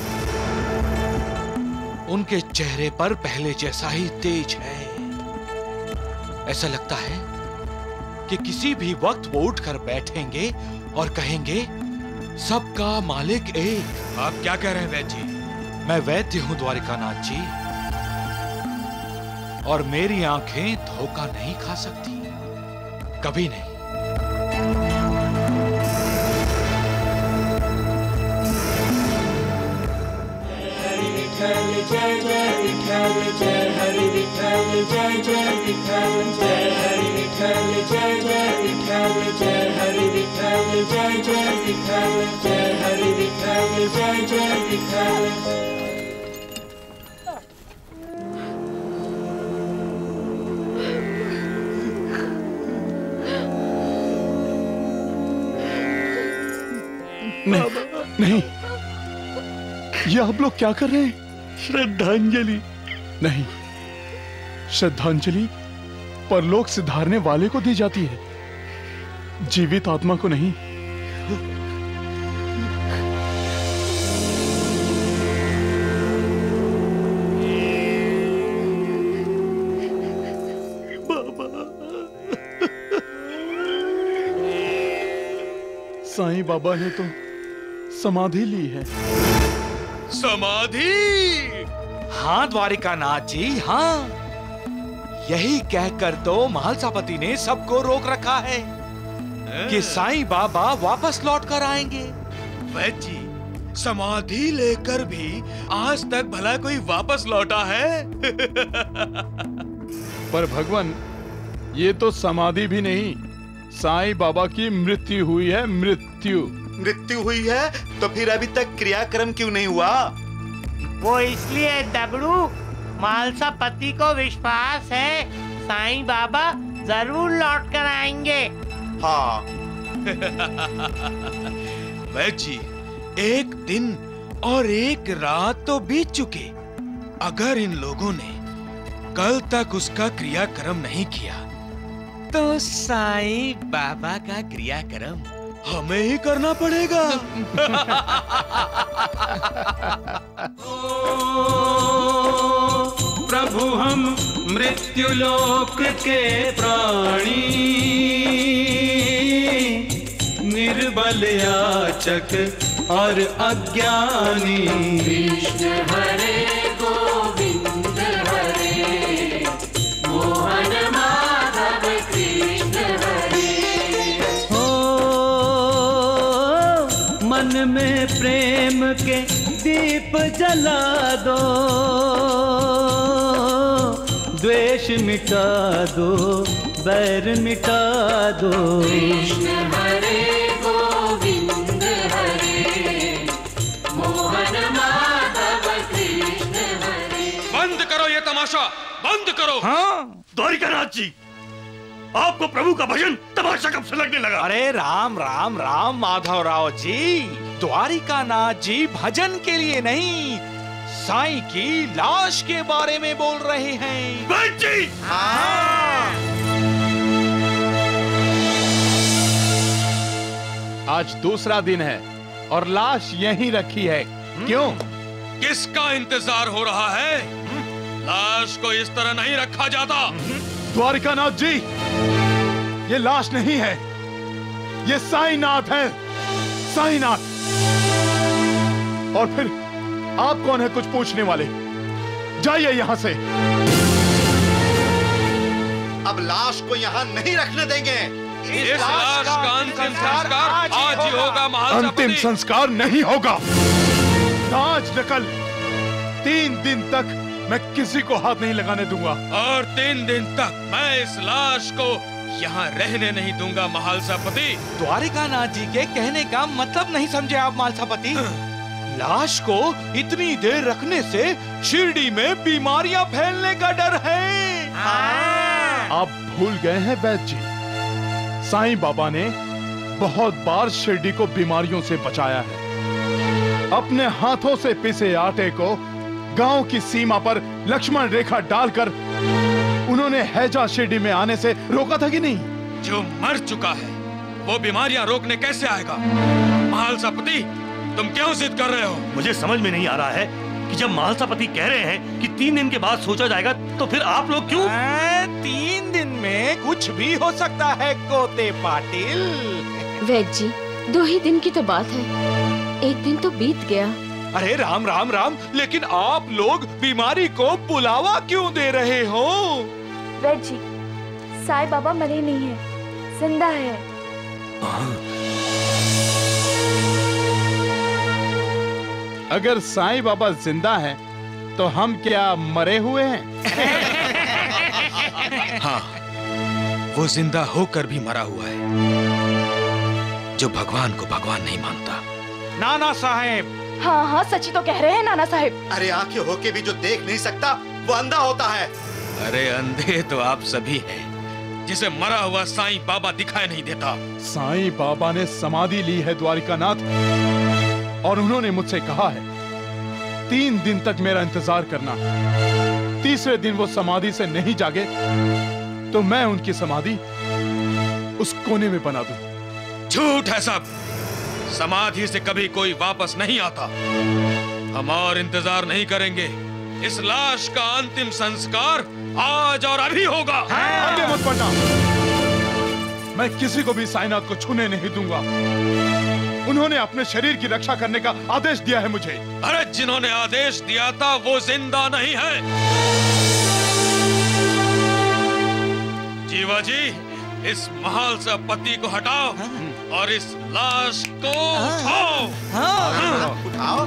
उनके चेहरे पर पहले जैसा ही तेज है। ऐसा लगता है कि किसी भी वक्त वो उठकर बैठेंगे और कहेंगे, सबका मालिक एक। आप क्या कह रहे हैं वैद्य जी? मैं वैद्य हूं द्वारिकानाथ जी, और मेरी आंखें धोखा नहीं खा सकती, कभी नहीं। जय जय विठल, जय हरि विठल, जय जय विठल, जय हरि विठल, जय जय विठल, जय हरि विठल, जय जय विठल, जय हरि विठल, जय जय विठल। नहीं, नहीं, ये आप लोग क्या कर रहे हैं? श्रद्धांजलि। नहीं, श्रद्धांजलि परलोक सिधारने वाले को दी जाती है, जीवित आत्मा को नहीं। साईं बाबा ने तो समाधि ली है। समाधि? हाँ द्वारिकानाथ जी, हाँ। यही कहकर तो महालसापति ने सबको रोक रखा है कि साईं बाबा वापस लौट कर आएंगे। वैद्य जी, समाधि लेकर भी आज तक भला कोई वापस लौटा है? पर भगवान, ये तो समाधि भी नहीं, साईं बाबा की मृत्यु हुई है। मृत्यु मृत्यु हुई है तो फिर अभी तक क्रियाक्रम क्यों नहीं हुआ? वो इसलिए दबड़ू, मालसा पति को विश्वास है साईं बाबा जरूर लौट कर आएंगे। हाँ। वैद्य जी, एक दिन और एक रात तो बीत चुके। अगर इन लोगों ने कल तक उसका क्रियाक्रम नहीं किया तो साईं बाबा का क्रियाक्रम हमें ही करना पड़ेगा। प्रभु हम मृत्युलोक के प्राणी, निर्बल याचक और अज्ञानी। कृष्ण हरे गोविंद हरे, मोहन माधव कृष्ण हरे। हो मन में प्रेम के दीप जला दो, द्वेष मिटा दो, बैर मिटा दो। कृष्ण हरे गोविंद हरे, मोहन माधव कृष्ण हरे। बंद करो ये तमाशा, बंद करो। हाँ द्वारिकानाथ जी, आपको प्रभु का भजन तमाशा कब से लगने लगा? अरे राम राम राम माधवराव जी, द्वारिकानाथ जी भजन के लिए नहीं, साईं की लाश के बारे में बोल रहे हैं। वैद्य जी! हाँ। आज दूसरा दिन है और लाश यहीं रखी है। क्यों? किसका इंतजार हो रहा है? लाश को इस तरह नहीं रखा जाता। द्वारिकानाथ जी, ये लाश नहीं है, ये साईनाथ है, साईनाथ। और फिर आप कौन है कुछ पूछने वाले? जाइए यहां से। अब लाश को यहाँ नहीं रखने देंगे। इस लाश का अंतिम संस्कार आज ही होगा महालसापति। अंतिम संस्कार नहीं होगा। आज नकल तीन दिन तक मैं किसी को हाथ नहीं लगाने दूंगा। और तीन दिन तक मैं इस लाश को यहाँ रहने नहीं दूंगा महालसापति। द्वारिकानाथ जी के कहने का मतलब नहीं समझे आप महालसापति? लाश को इतनी देर रखने से शिरडी में बीमारियां फैलने का डर है। आप भूल गए हैं वैद्य जी, साईं बाबा ने बहुत बार शिरडी को बीमारियों से बचाया है। अपने हाथों से पिसे आटे को गांव की सीमा पर लक्ष्मण रेखा डालकर उन्होंने हैजा शिरडी में आने से रोका था कि नहीं? जो मर चुका है वो बीमारियां रोकने कैसे आएगा? महालसापति, तुम क्यों जिद कर रहे हो? मुझे समझ में नहीं आ रहा है कि जब महालसापति कह रहे हैं कि तीन दिन के बाद सोचा जाएगा, तो फिर आप लोग क्यों? तीन दिन में कुछ भी हो सकता है कोते पाटिल। वैद्य जी, दो ही दिन की तो बात है, एक दिन तो बीत गया। अरे राम राम राम, लेकिन आप लोग बीमारी को बुलावा क्यों दे रहे हो? वैद्य जी, साईं बाबा मरे नहीं है, जिंदा है। अगर साईं बाबा जिंदा है तो हम क्या मरे हुए हैं? हाँ, वो जिंदा होकर भी मरा हुआ है, जो भगवान को भगवान नहीं मानता। नाना साहेब। हाँ हाँ, सच्ची तो कह रहे हैं नाना साहेब। अरे आंखें होके भी जो देख नहीं सकता वो अंधा होता है। अरे अंधे तो आप सभी हैं, जिसे मरा हुआ साईं बाबा दिखाई नहीं देता। साईं बाबा ने समाधि ली है द्वारिकानाथ, और उन्होंने मुझसे कहा है तीन दिन तक मेरा इंतजार करना। तीसरे दिन वो समाधि से नहीं जागे तो मैं उनकी समाधि उस कोने में बना दूं। झूठ है सब। समाधि से कभी कोई वापस नहीं आता। हम और इंतजार नहीं करेंगे। इस लाश का अंतिम संस्कार आज और अभी होगा। आगे मत बढ़ना। मैं किसी को भी साईनाथ को छूने नहीं दूंगा। उन्होंने अपने शरीर की रक्षा करने का आदेश दिया है मुझे। अरे जिन्होंने आदेश दिया था वो जिंदा नहीं है। जीवा जी, इस महालसापति को हटाओ और इस लाश को उठाओ। उठाओ।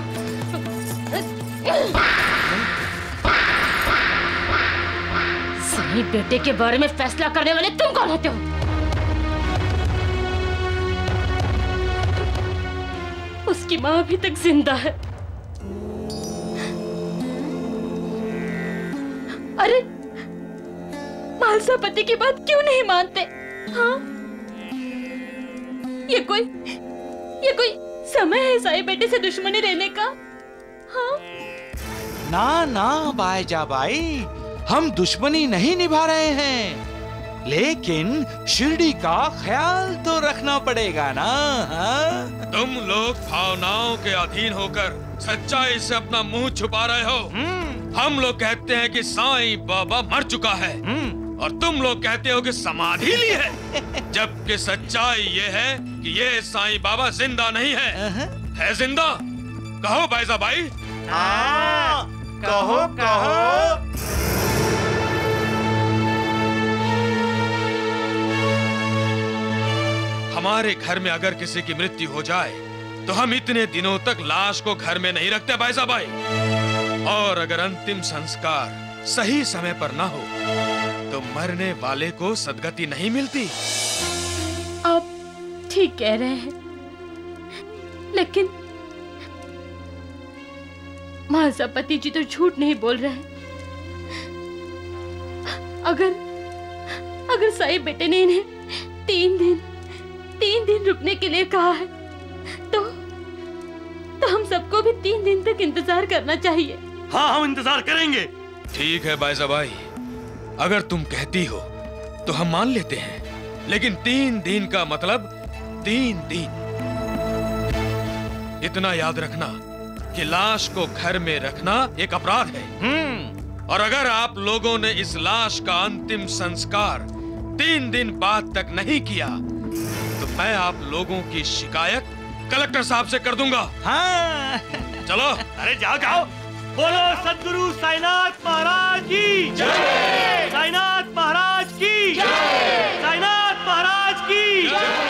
साईं बेटे के बारे में फैसला करने वाले तुम कौन होते हो? उसकी माँ अभी तक जिंदा है। अरे महालसापति की बात क्यों नहीं मानते? हाँ, ये कोई ये कोई समय है साईं बेटे से दुश्मनी रहने का? हाँ? ना ना बाईजा बाई, हम दुश्मनी नहीं निभा रहे हैं, लेकिन शिरडी का ख्याल तो रखना पड़ेगा ना। हाँ? तुम लोग भावनाओं के अधीन होकर सच्चाई से अपना मुंह छुपा रहे हो। हम लोग कहते हैं कि साईं बाबा मर चुका है, और तुम लोग कहते हो कि समाधि ली है, जबकि सच्चाई ये है कि ये साईं बाबा जिंदा नहीं है। है जिंदा? कहो बाईजा बाई। हाँ, कहो कहो। हमारे घर में अगर किसी की मृत्यु हो जाए तो हम इतने दिनों तक लाश को घर में नहीं रखते बाईजा बाई। और अगर अंतिम संस्कार सही समय पर ना हो तो मरने वाले को सदगति नहीं मिलती। आप ठीक कह रहे हैं, लेकिन महालसापति जी तो झूठ नहीं बोल रहे। अगर अगर साईं बेटे ने इन्हें तीन दिन तीन दिन रुकने के लिए कहा है तो तो हम सबको भी तीन दिन तक इंतजार करना चाहिए। हाँ, हम इंतजार करेंगे। ठीक है बाईजा बाई, अगर तुम कहती हो तो हम मान लेते हैं, लेकिन तीन दिन का मतलब तीन दिन। इतना याद रखना कि लाश को घर में रखना एक अपराध है। और अगर आप लोगों ने इस लाश का अंतिम संस्कार तीन दिन बाद तक नहीं किया तो मैं आप लोगों की शिकायत कलेक्टर साहब से कर दूंगा। हाँ। चलो। अरे जाओ जाओ। बोलो सदगुरु साईनाथ महाराज की जय। साईनाथ महाराज की जय। साईनाथ महाराज की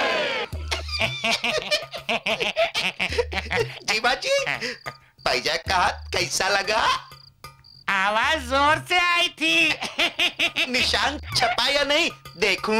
जीवा जी, भाईजान का हाथ कैसा लगा? आवाज जोर से आई थी। निशान छपा या नहीं देखूं?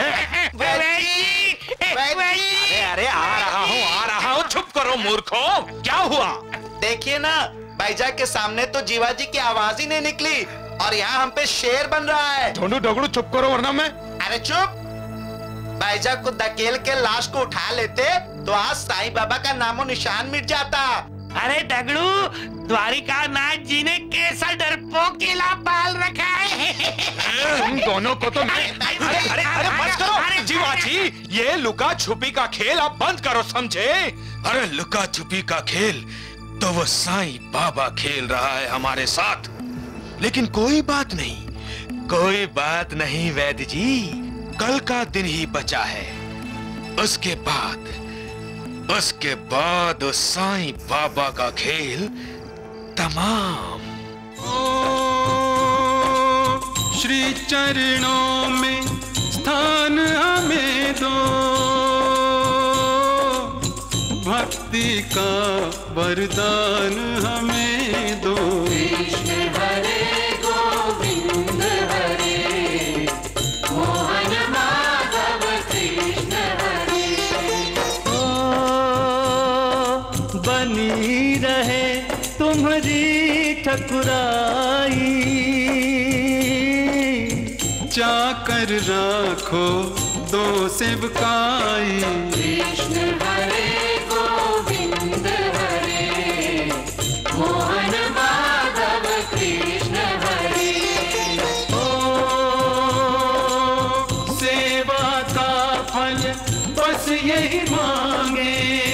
अरे अरे आ रहा हूँ आ रहा हूँ। चुप करो मूर्खों, क्या हुआ? देखिए ना, भाईजान के सामने तो जीवा जी की आवाज ही नहीं निकली और यहाँ हम पे शेर बन रहा है। ढोंडू ढोंडू चुप करो वरना मैं। अरे चुप। भाईजान को धकेल के लाश को उठा लेते तो आज साईं बाबा का नामो निशान मिट जाता। अरे दगड़ू, द्वारिका नाथ जी ने कैसा डरपोक किला पाल रखा है। उन दोनों को तो मैं। अरे अरे अरे बस करो जीवा जी, ये लुका छुपी का खेल आप बंद करो, समझे? अरे लुका छुपी का खेल तो वो साईं बाबा खेल रहा है हमारे साथ। लेकिन कोई बात नहीं, कोई बात नहीं वैद्य जी, कल का दिन ही बचा है। उसके बाद उसके बाद उस साईं बाबा का खेल तमाम। श्री चरणों में स्थान हमें दो, भक्ति का वरदान हमें दो। कृष्ण हरे गोविंद हरे, मोहन माधव कृष्ण हरे। ओ बनी रहे तुम्हारी ठकुराई, चाकर राखो दो सेवकाई। कृष्ण हरे गोविंद हरे, मोहन माधव कृष्ण हरे। ओ सेवा का फल बस यही मांगे,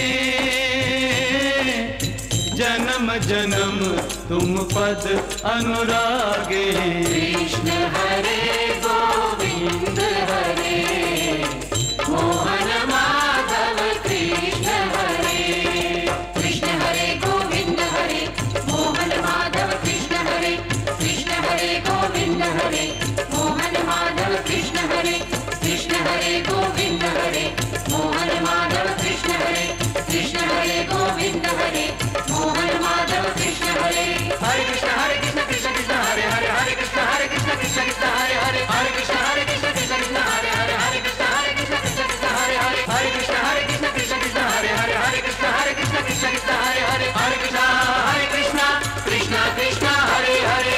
जन्म जन्म तुम पद अनुरागे। कृष्ण हरे गोविंद हरे, मोहन माधव कृष्ण हरे। कृष्ण हरे गोविंद हरे, मोहन माधव कृष्ण हरे। कृष्ण हरे गोविंद हरे, मोहन माधव कृष्ण हरे। कृष्ण हरे गोविंद हरे, मोहन माधव कृष्ण हरे। कृष्ण हरे गोविंद हरे, मोहन माधव कृष्ण हरे। हरे कृष्ण हरे कृष्ण कृष्ण कृष्ण हरे हरे, हरे कृष्ण हरे कृष्ण कृष्ण कृष्ण हरे हरे। हरे कृष्ण हरे कृष्ण कृष्ण कृष्ण हरे हरे, हरे कृष्ण हरे कृष्ण कृष्ण कृष्ण हरे हरे। हरे कृष्ण हरे कृष्ण कृष्ण कृष्ण हरे हरे, हरे कृष्ण हरे कृष्ण कृष्ण कृष्ण हरे हरे। हरे कृष्ण हरे कृष्ण कृष्ण कृष्ण हरे हरे।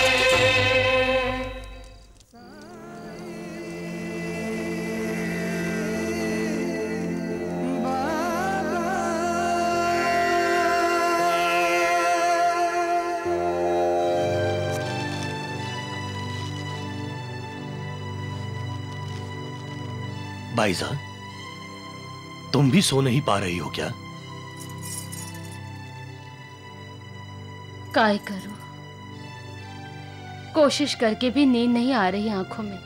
भाईजान, तुम भी सो नहीं पा रही हो क्या? काय करूं, कोशिश करके भी नींद नहीं आ रही आंखों में।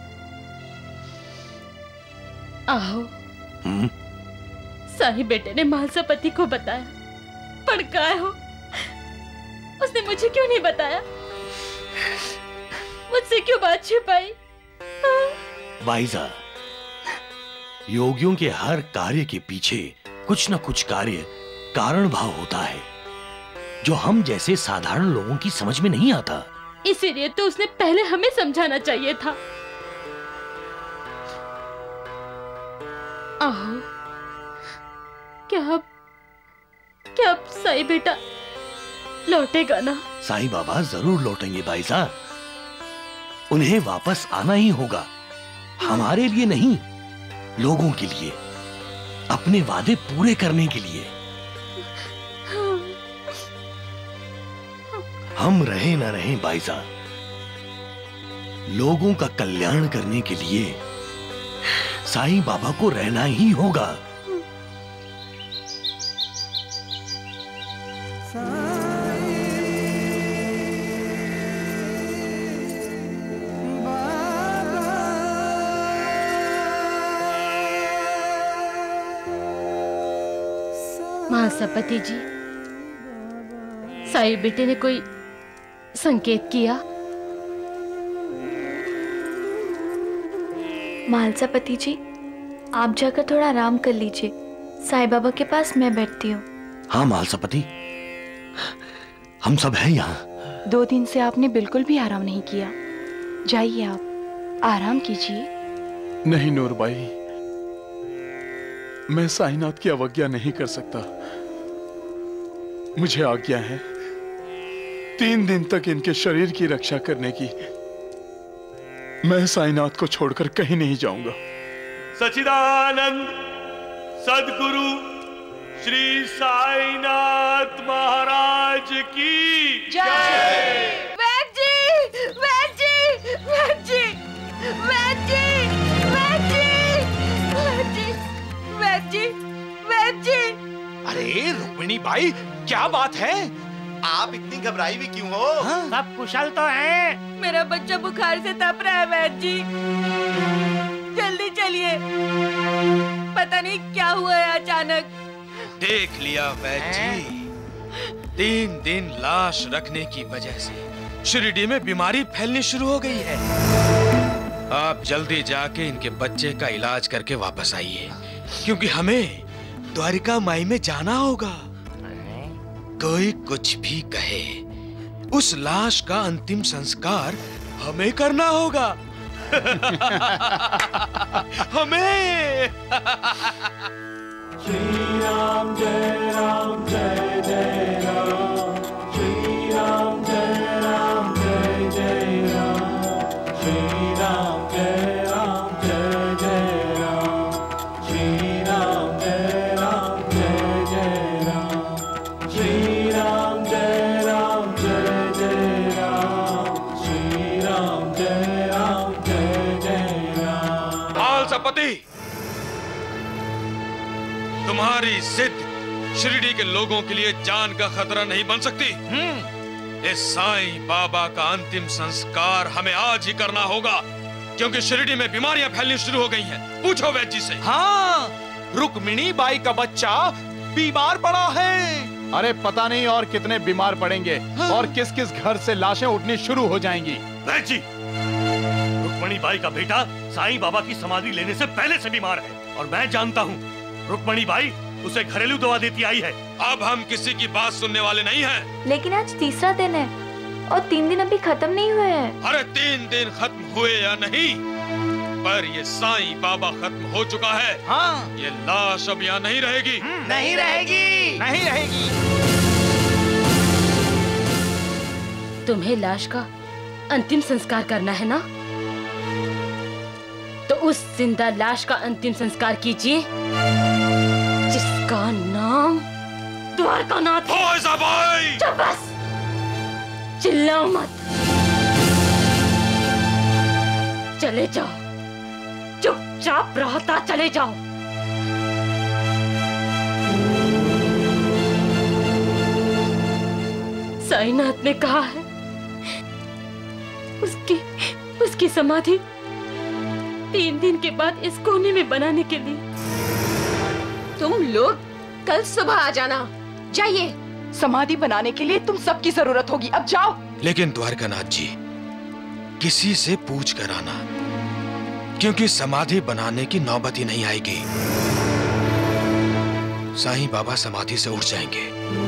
आओ। हम्म? साईं बेटे ने मालसा पति को बताया, पर काय हो, उसने मुझे क्यों नहीं बताया? मुझसे क्यों बात छिपाई? भाईजान, योगियों के हर कार्य के पीछे कुछ न कुछ कार्य कारण भाव होता है, जो हम जैसे साधारण लोगों की समझ में नहीं आता। इसीलिए तो उसने पहले हमें समझाना चाहिए था। आओ, क्या अब क्या अब साईं बेटा लौटेगा ना? साईं बाबा जरूर लौटेंगे भाईजान, उन्हें वापस आना ही होगा, हमारे लिए नहीं, लोगों के लिए, अपने वादे पूरे करने के लिए। हम रहे ना रहे भाईजान, लोगों का कल्याण करने के लिए साईं बाबा को रहना ही होगा। महासपति जी, साई बेटे ने कोई संकेत किया? महालसापति जी, आप जाकर थोड़ा आराम कर लीजिए। साईं बाबा के पास मैं बैठती हूँ। हाँ मालसापति, हम सब हैं यहाँ। दो दिन से आपने बिल्कुल भी आराम नहीं किया। जाइए, आप आराम कीजिए। नहीं नूरबाई, मैं साईनाथ की अवज्ञा नहीं कर सकता। मुझे आज्ञा है तीन दिन तक इनके शरीर की रक्षा करने की। मैं साईनाथ को छोड़कर कहीं नहीं जाऊंगा। सच्चिदानंद सदगुरु श्री साईनाथ महाराज की जय। वैद्य जी, वैद्य जी, वैद्य जी, वैद्य जी, वैद्य जी, वैद्य जी, वैद्य जी। अरे रुक्मिणी बाई, क्या बात है? आप इतनी घबराई भी क्यों हो? हाँ? सब कुशल तो हैं। मेरा बच्चा बुखार से तप रहा है वैद्य जी, जल्दी चलिए। पता नहीं क्या हुआ है अचानक। देख लिया वैद्य जी, तीन दिन लाश रखने की वजह से शिरडी में बीमारी फैलनी शुरू हो गई है। आप जल्दी जाके इनके बच्चे का इलाज करके वापस आइए, क्योंकि हमें द्वारिका माई में जाना होगा। कोई कुछ भी कहे, उस लाश का अंतिम संस्कार हमें करना होगा। हमें। श्री राम जय राम जय जय राम, श्री राम जय राम जय जय राम, श्री राम जय राम जय जय राम, श्री राम जय राम जय जय राम, श्री राम जय राम जय जय राम, श्री राम जय राम जय जय राम। महालसापति, तुम्हारी जिद शिरडी के लोगों के लिए जान का खतरा नहीं बन सकती। इस साईं बाबा का अंतिम संस्कार हमें आज ही करना होगा, क्योंकि शिरडी में बीमारियां फैलनी शुरू हो गई हैं। पूछो वैद्य जी से। हाँ, रुक्मिणी बाई का बच्चा बीमार पड़ा है। अरे पता नहीं और कितने बीमार पड़ेंगे। हाँ। और किस किस घर से लाशें उठनी शुरू हो जाएंगी। वैद्य जी, रुक्मिणी बाई का बेटा साईं बाबा की समाधि लेने से पहले से बीमार है, और मैं जानता हूँ रुक्मिणी बाई उसे घरेलू दवा देती आई है। अब हम किसी की बात सुनने वाले नहीं हैं। लेकिन आज तीसरा दिन है और तीन दिन अभी खत्म नहीं हुए हैं। अरे तीन दिन खत्म हुए या नहीं, पर ये साईं बाबा खत्म हो चुका है। हाँ। ये लाश अब यहाँ नहीं रहेगी। नहीं रहेगी, नहीं रहेगी। तुम्हें लाश का अंतिम संस्कार करना है ना, तो उस जिंदा लाश का अंतिम संस्कार कीजिए जिसका नाम द्वारकानाथ है। चुप बस, चिल्लाओ मत। चले जाओ, चुपचाप रहता चले जाओ। साईनाथ ने कहा है उसकी उसकी समाधि तीन दिन के बाद इस कोने में बनाने के लिए। तुम लोग कल सुबह आ जाना। जाइए, समाधि बनाने के लिए तुम सबकी जरूरत होगी। अब जाओ। लेकिन द्वारकानाथ जी, किसी से पूछ कर आना, क्योंकि समाधि बनाने की नौबत ही नहीं आएगी। साईं बाबा समाधि से उठ जाएंगे।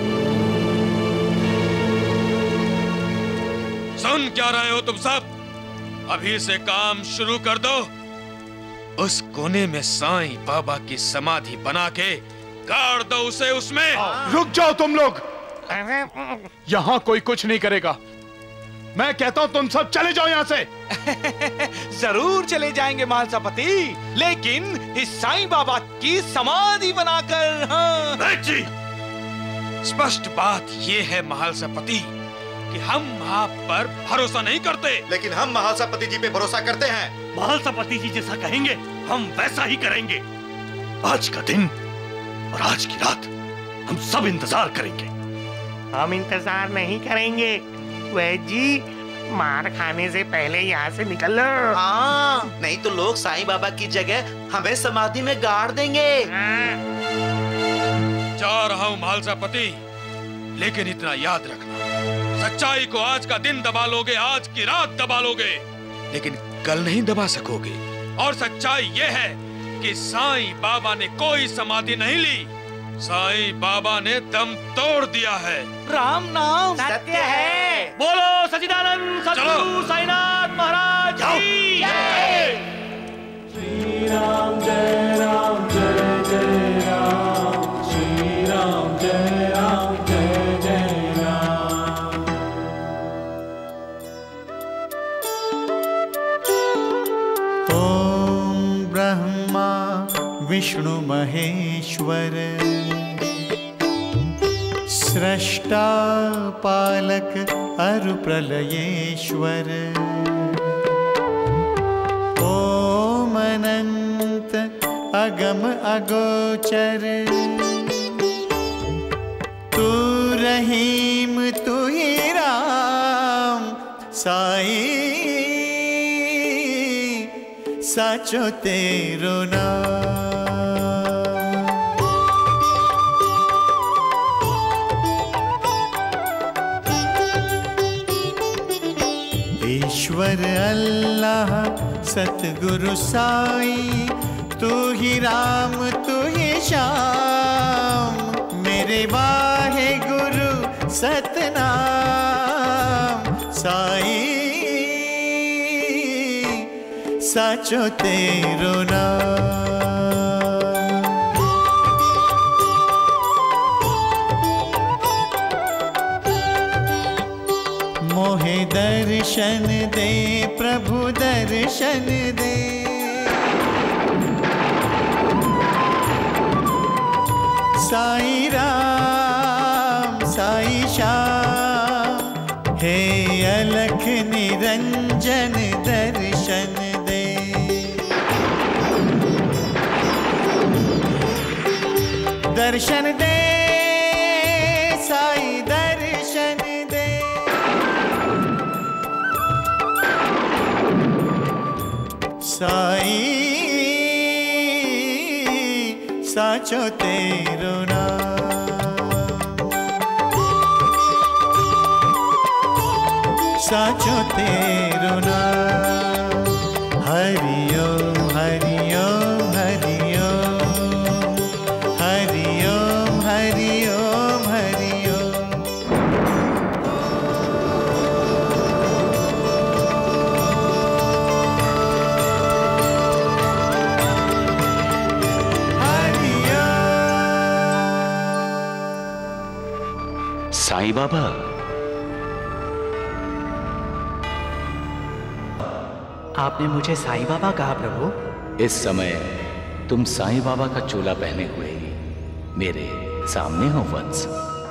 सुन क्या रहे हो तुम सब? अभी से काम शुरू कर दो। उस कोने में साईं बाबा की समाधि बना के गाड़ दो उसे उसमें। रुक जाओ तुम लोग, यहाँ कोई कुछ नहीं करेगा। मैं कहता हूँ तुम सब चले जाओ यहाँ से। जरूर चले जाएंगे महालसापति, लेकिन इस साईं बाबा की समाधि बनाकर। हाँ। जी, स्पष्ट बात ये है महालसापति कि हम आप पर भरोसा नहीं करते, लेकिन हम महालसापति जी पे भरोसा करते हैं। महालसापति जी जैसा कहेंगे हम वैसा ही करेंगे। आज का दिन और आज की रात हम सब इंतजार करेंगे। हम इंतजार नहीं करेंगे वैद्य जी, मार खाने से पहले यहाँ से निकल लो। हाँ, नहीं तो लोग साईं बाबा की जगह हमें समाधि में गाड़ देंगे। जा रहा हूं म्हालसापति, लेकिन इतना याद रखना, सच्चाई को आज का दिन दबा लोगे, आज की रात दबा लोगे, लेकिन कल नहीं दबा सकोगे। और सच्चाई यह है कि साईं बाबा ने कोई समाधि नहीं ली, साईं बाबा ने दम तोड़ दिया है। राम नाम सत्य है। बोलो सच्चिदानंद सद्गुरु साईनाथ महाराज की जय। श्री राम जय राम जय जय राम, श्री राम जय राम जय जय राम। ओम ब्रह्मा विष्णु महेश्वर, सृष्टा पालक अरु प्रलयेश्वर, ओम अनंत अगम अगोचर, तू रहीम तू ही राम, साईं साचो तेरो नाम। ईश्वर अल्लाह सतगुरु साईं, तू ही राम तू ही श्याम, मेरे वाहे गुरु सतनाम, साईं साचो तेरो नाम। मोहे दर्शन दे प्रभु दर्शन दे, साईं राम साईं श्याम, हे अलख निरंजन दर्शन दे। दर्शन दे साईं दर्शन दे, साईं साचो तेरो नाम, साचो तेरो नाम। हरि ओम हरि ओम हरि ओम, हरि ओम हरि ओम हरि ओम। साईं बाबा, आपने मुझे साईं बाबा कहा प्रभु? इस समय तुम साईं बाबा का चोला पहने हुए ही मेरे सामने हो वत्स।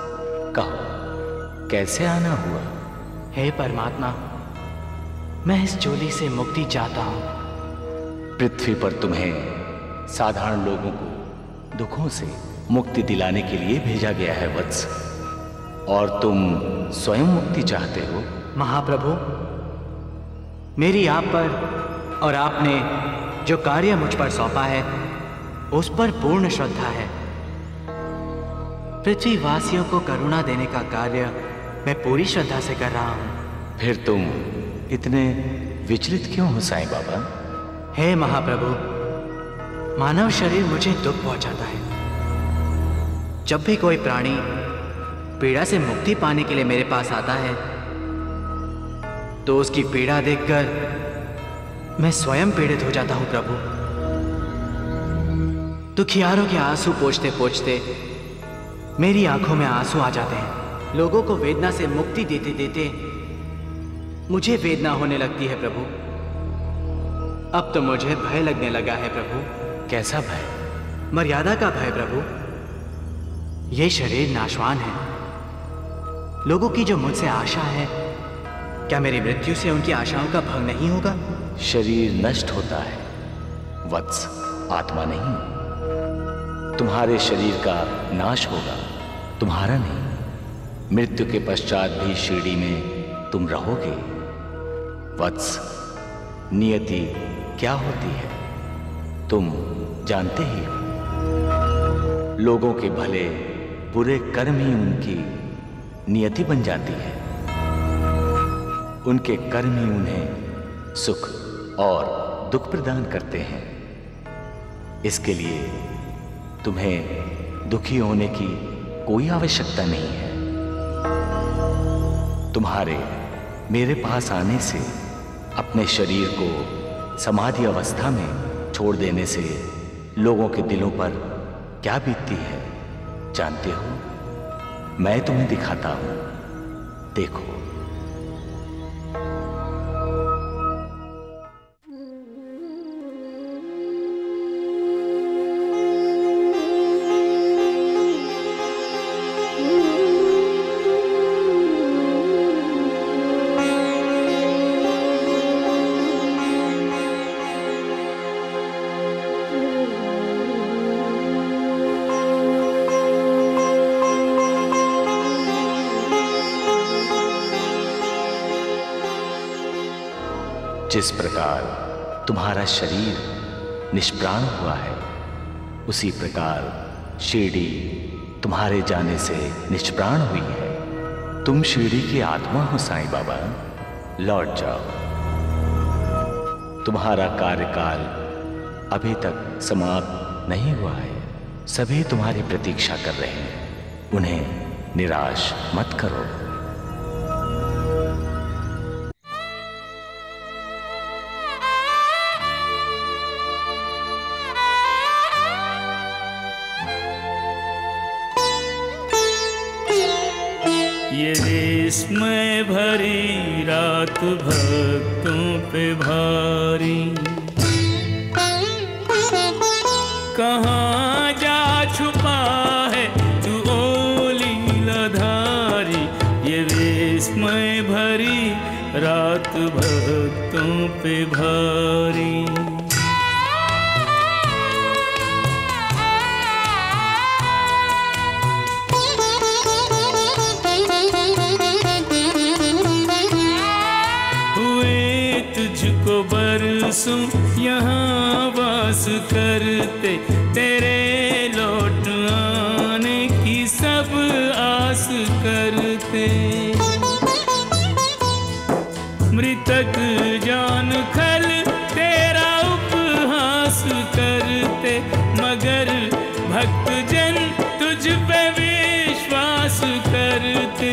कहो कैसे आना हुआ? हे परमात्मा, मैं इस चोली से मुक्ति चाहता हूँ। पृथ्वी पर तुम्हें साधारण लोगों को दुखों से मुक्ति दिलाने के लिए भेजा गया है वत्स, और तुम स्वयं मुक्ति चाहते हो। महाप्रभु, मेरी आप पर और आपने जो कार्य मुझ पर सौंपा है उस पर पूर्ण श्रद्धा है। पृथ्वी वासियों को करुणा देने का कार्य मैं पूरी श्रद्धा से कर रहा हूं। फिर तुम इतने विचलित क्यों हो साईं बाबा? हे महाप्रभु, मानव शरीर मुझे दुख पहुंचाता है। जब भी कोई प्राणी पीड़ा से मुक्ति पाने के लिए मेरे पास आता है तो उसकी पीड़ा देखकर मैं स्वयं पीड़ित हो जाता हूं प्रभु। दुखियारों के आंसू पोंछते पोंछते मेरी आंखों में आंसू आ जाते हैं। लोगों को वेदना से मुक्ति देते देते मुझे वेदना होने लगती है प्रभु। अब तो मुझे भय लगने लगा है प्रभु। कैसा भय? मर्यादा का भय प्रभु। ये शरीर नाशवान है। लोगों की जो मुझसे आशा है, क्या मेरी मृत्यु से उनकी आशाओं का भंग नहीं होगा? शरीर नष्ट होता है वत्स, आत्मा नहीं। तुम्हारे शरीर का नाश होगा, तुम्हारा नहीं। मृत्यु के पश्चात भी शिरडी में तुम रहोगे वत्स। नियति क्या होती है तुम जानते ही हो। लोगों के भले बुरे कर्म ही उनकी नियति बन जाती है। उनके कर्म ही उन्हें सुख और दुख प्रदान करते हैं। इसके लिए तुम्हें दुखी होने की कोई आवश्यकता नहीं है। तुम्हारे मेरे पास आने से, अपने शरीर को समाधि अवस्था में छोड़ देने से लोगों के दिलों पर क्या बीतती है जानते हो? मैं तुम्हें दिखाता हूं, देखो। जिस प्रकार तुम्हारा शरीर निष्प्राण हुआ है, उसी प्रकार शिरडी तुम्हारे जाने से निष्प्राण हुई है। तुम शिरडी की आत्मा हो साईं बाबा, लौट जाओ। तुम्हारा कार्यकाल अभी तक समाप्त नहीं हुआ है। सभी तुम्हारी प्रतीक्षा कर रहे हैं, उन्हें निराश मत करो। ये विस्मय भरी रात भक्तों पे भारी, कहाँ जा छुपा है तू ओ लीलाधारी। ये विस्मय भरी रात भक्तों पे भारी। तुझको बरसों यहाँ वास करते, तेरे लौट आने की सब आस करते। मृतक जान खल तेरा उपहास करते, मगर भक्त जन तुझ पे विश्वास करते।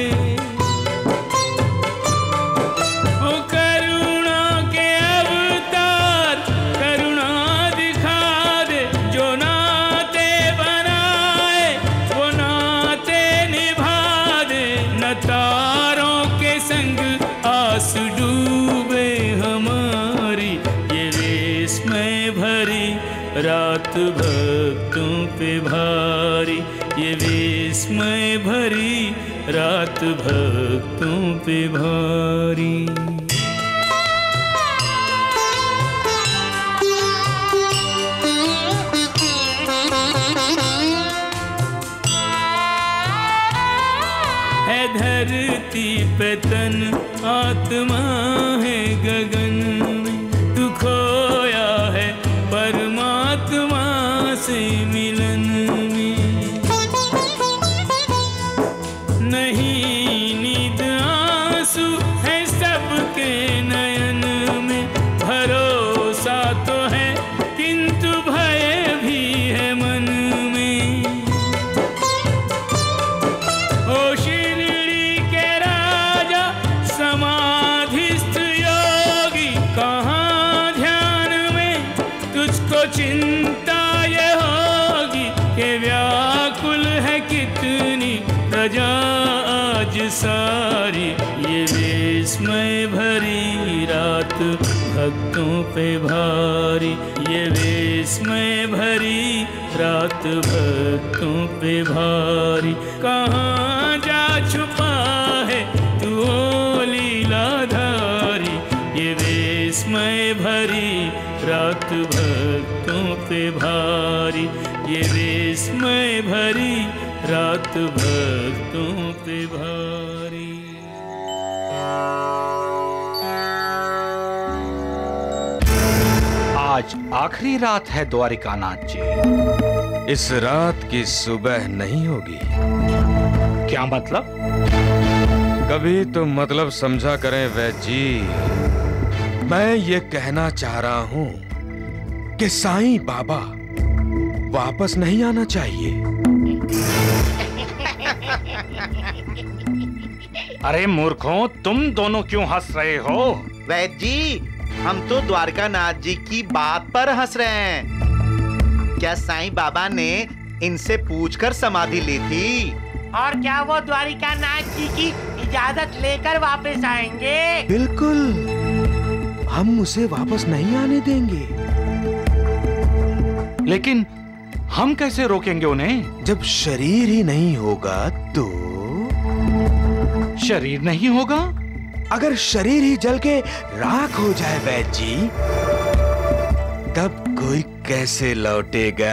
रात भक्तों पे भारी, ये विस्मय भरी रात भक्तों पे भारी। है धरती पे तन, आत्मा है गगन में। तू खोया है परमात्मा से मिलन में। नहीं नींद आंसू है सबके नयन में, भरोसा तो है किंतु भय भी है मन में। ओ शिरडी के राजा समाधिस्थ योगी, कहाँ ध्यान में तुझको चिंता ये होगी कि व्याकुल है कितनी प्रजा आज सारी। ये विस्मय भरी रात भक्तों पे भारी, ये विस्मय भरी रात भक्तों पे भारी। कहाँ जा छुपा है तू ओ लीलाधारी। ये विस्मय भरी रात भक्तों पे भारी, ये विस्मय भरी रात भक्तों पे भारी। आज आखिरी रात है द्वारिकानाथ जी। इस रात की सुबह नहीं होगी। क्या मतलब? कभी तो मतलब समझा करें वैद्य जी। मैं ये कहना चाह रहा हूं कि साईं बाबा वापस नहीं आना चाहिए। अरे मूर्खों, तुम दोनों क्यों हंस रहे हो? वैद्य जी, हम तो द्वारका नाथ जी की बात पर हंस रहे हैं। क्या साईं बाबा ने इनसे पूछकर समाधि ली थी? और क्या वो द्वारिका नाथ जी की इजाजत लेकर वापस आएंगे? बिल्कुल, हम उसे वापस नहीं आने देंगे। लेकिन हम कैसे रोकेंगे उन्हें? जब शरीर ही नहीं होगा तो? शरीर नहीं होगा? अगर शरीर ही जल के राख हो जाए वैद्य जी, तब कोई कैसे लौटेगा?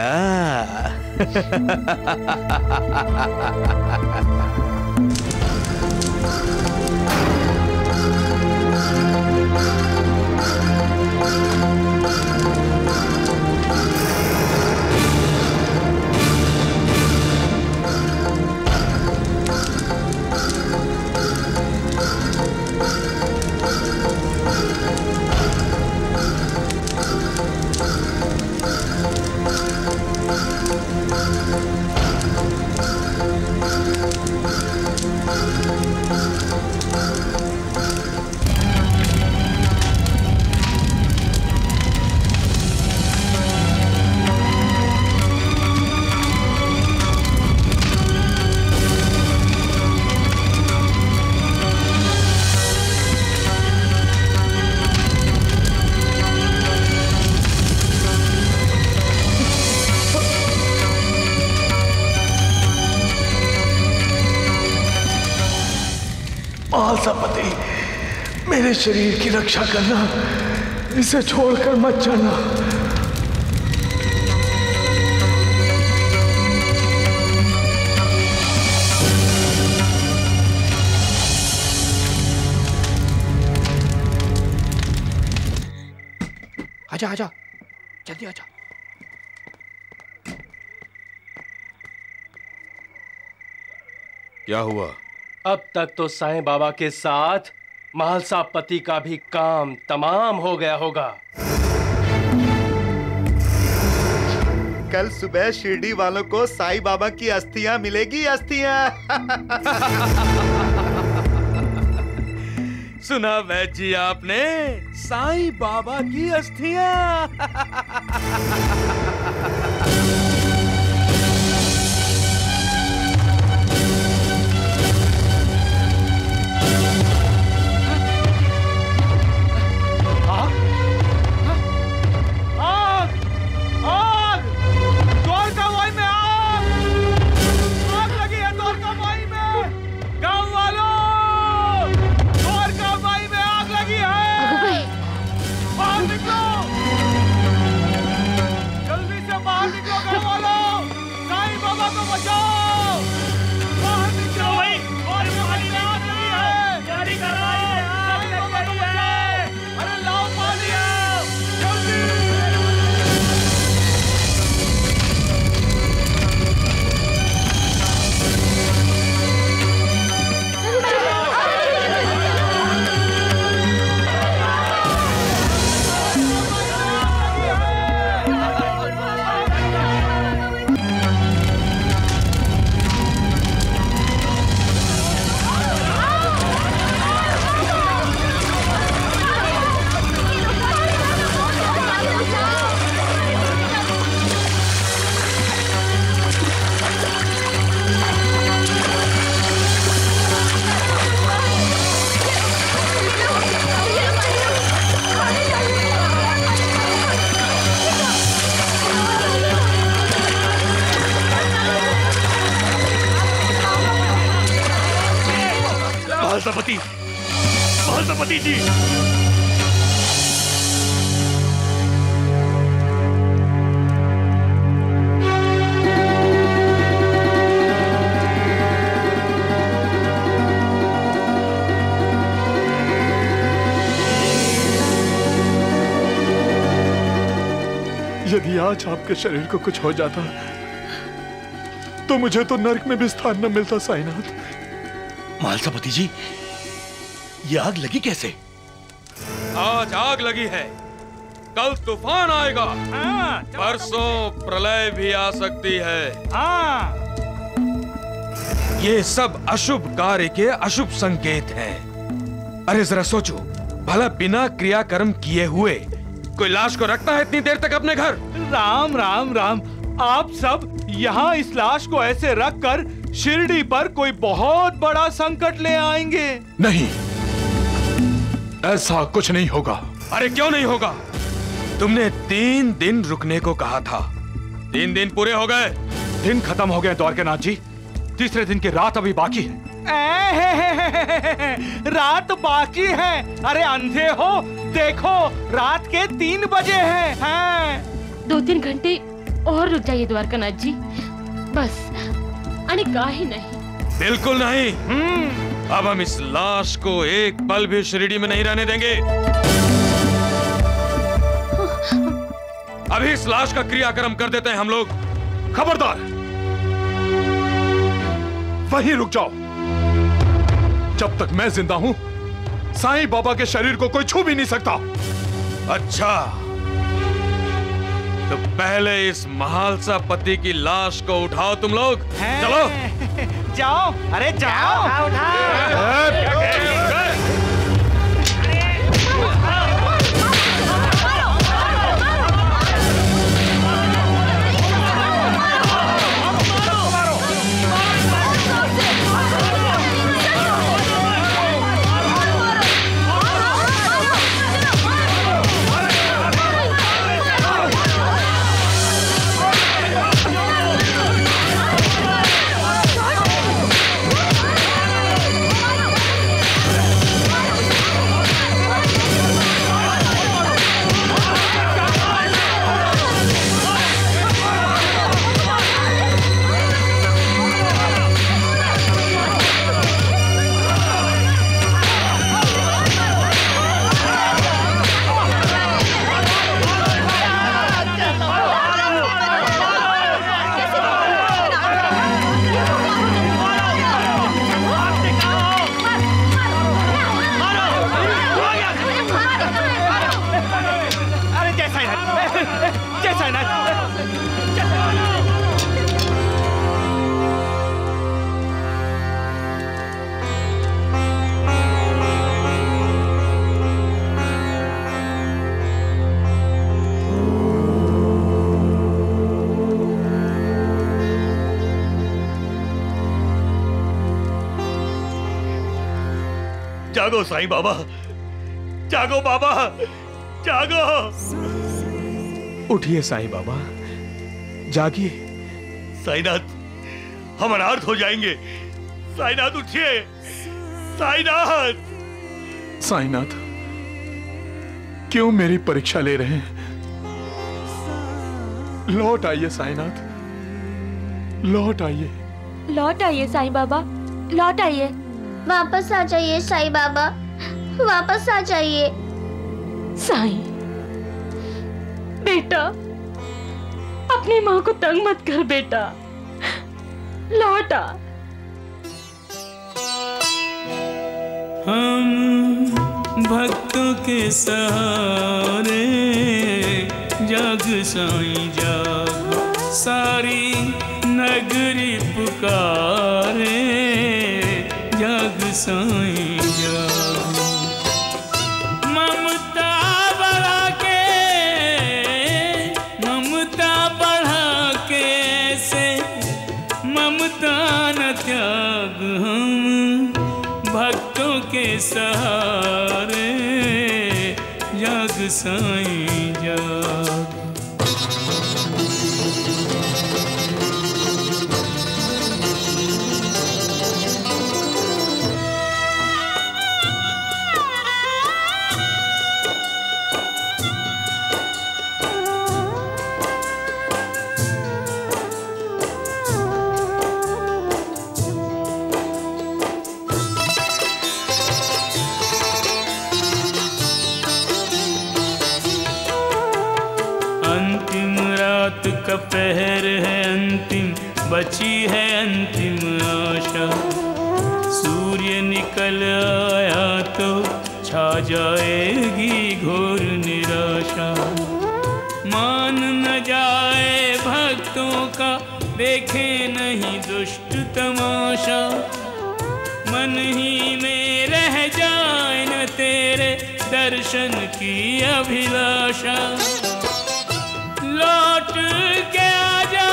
महासापति, मेरे शरीर की रक्षा करना, इसे छोड़कर मत जाना। आजा आजा, जल्दी आजा। क्या हुआ? अब तक तो साईं बाबा के साथ महालसापति का भी काम तमाम हो गया होगा। कल सुबह शिरडी वालों को साईं बाबा की अस्थियां मिलेगी, अस्थियां। सुना वैद्य जी आपने? साईं बाबा की अस्थियां। महालसापति, महालसापति जी। यदि आज आपके शरीर को कुछ हो जाता तो मुझे तो नर्क में भी स्थान न मिलता साईनाथ। मालसापति जी, ये आग लगी कैसे? आज आग लगी है, कल तूफान आएगा, परसों प्रलय भी आ सकती है। हाँ। ये सब अशुभ कार्य के अशुभ संकेत हैं। अरे जरा सोचो, भला बिना क्रियाकर्म किए हुए कोई लाश को रखता है इतनी देर तक अपने घर? राम राम राम, आप सब यहाँ इस लाश को ऐसे रखकर शिरडी पर कोई बहुत बड़ा संकट ले आएंगे। नहीं, ऐसा कुछ नहीं होगा। अरे क्यों नहीं होगा? तुमने तीन दिन रुकने को कहा था, तीन दिन पूरे हो गए। दिन खत्म हो गए द्वारकानाथ जी, तीसरे दिन की रात अभी बाकी है। रात बाकी है? अरे अंधे हो, देखो रात के तीन बजे हैं। हैं। दो तीन घंटे और रुक जाइए द्वारकानाथ जी, बस आणि काही नहीं। बिल्कुल नहीं। अब हम इस लाश को एक पल भी शिरडी में नहीं रहने देंगे। अभी इस लाश का क्रियाक्रम कर देते हैं हम लोग। खबरदार, वहीं रुक जाओ। जब तक मैं जिंदा हूं, साईं बाबा के शरीर को कोई छू भी नहीं सकता। अच्छा, तो पहले इस महालसा पति की लाश को उठाओ तुम लोग। चलो जाओ। अरे जाओ, उठाओ। जागो साईं बाबा, जागो बाबा, जागो। उठिए साईं बाबा, जागिए। साईनाथ, हम अनाथ हो जाएंगे। साईनाथ उठिए, साईनाथ। साईनाथ, क्यों मेरी परीक्षा ले रहे हैं? लौट आइए साईनाथ, लौट आइए। लौट आइए साईं बाबा, लौट आइए। वापस आ जाइए साईं बाबा, वापस आ जाइए। साईं बेटा, अपनी माँ को तंग मत कर बेटा, लौट आ। हम भक्तों के सहारे जग साईं जाग, सारी नगरी पुकारे जग साईं जाग। ममता बढ़ा के, ममता बढ़ा के से ममता न त्याग, हम भक्तों के सहारे जग साईं जाग। अंतिम रात का पहर है, अंतिम बची है अंतिम आशा। सूर्य निकल आया तो छा जाएगी घोर निराशा। मान न जाए भक्तों का, देखे नहीं दुष्ट तमाशा। मन ही में रह जाए न तेरे दर्शन की अभिलाषा। लौट के आजा,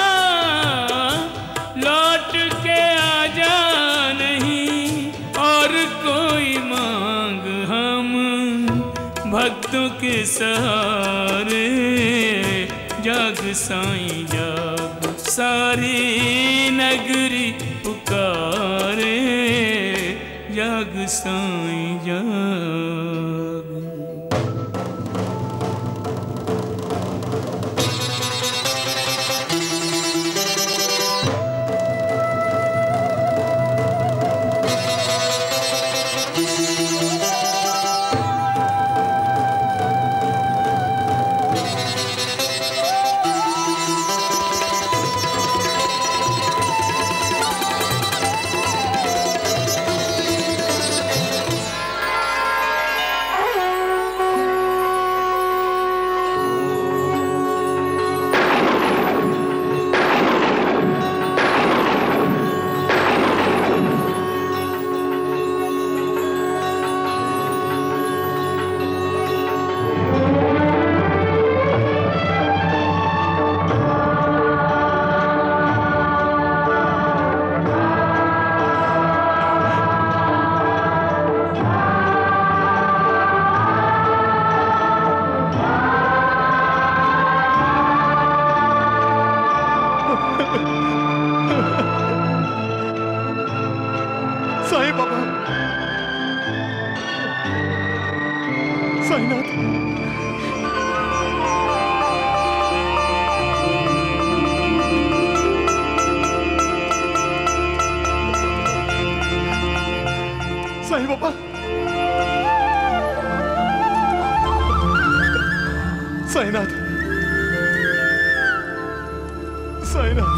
लौट के आजा, नहीं और कोई मांग हम भक्तों के सहारे। जाग साईं जाग, सारी नगरी पुकारे। जाग साईं जाग। साईं बाबा, साईनाथ, साईनाथ।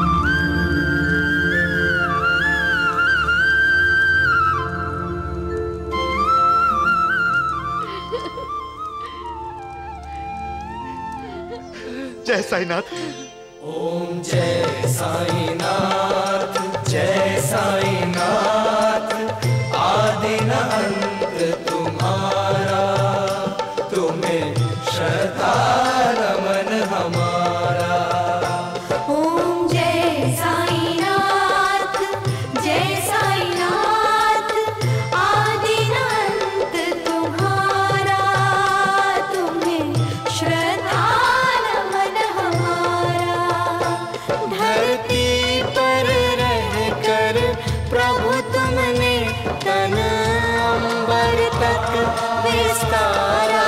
जय साईनाथ। ओम जय साईनाथ, जय साईनाथ। आदि न अंत तुम्हारा, तुम्हें श्रद्धा नमन हमारा। ओम जय साईनाथ, जय साईनाथ। आदि न अंत तुम्हारा, तुम्हें श्रद्धा नमन हमारा। धरती पर रहकर प्रभु तुमने तन अंबर तक विस्तारा।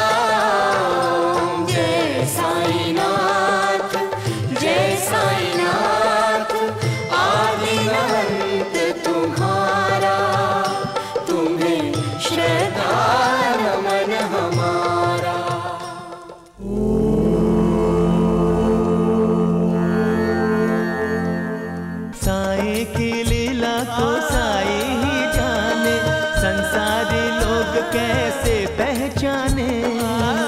जय साईनाथ, जय साईनाथ। आदि न अंत तुम्हारा, तुम्हें श्रद्धा नमन हमारा। साईं की लीला को साईं ही जाने, संसारी लोग कैसे पहचाने।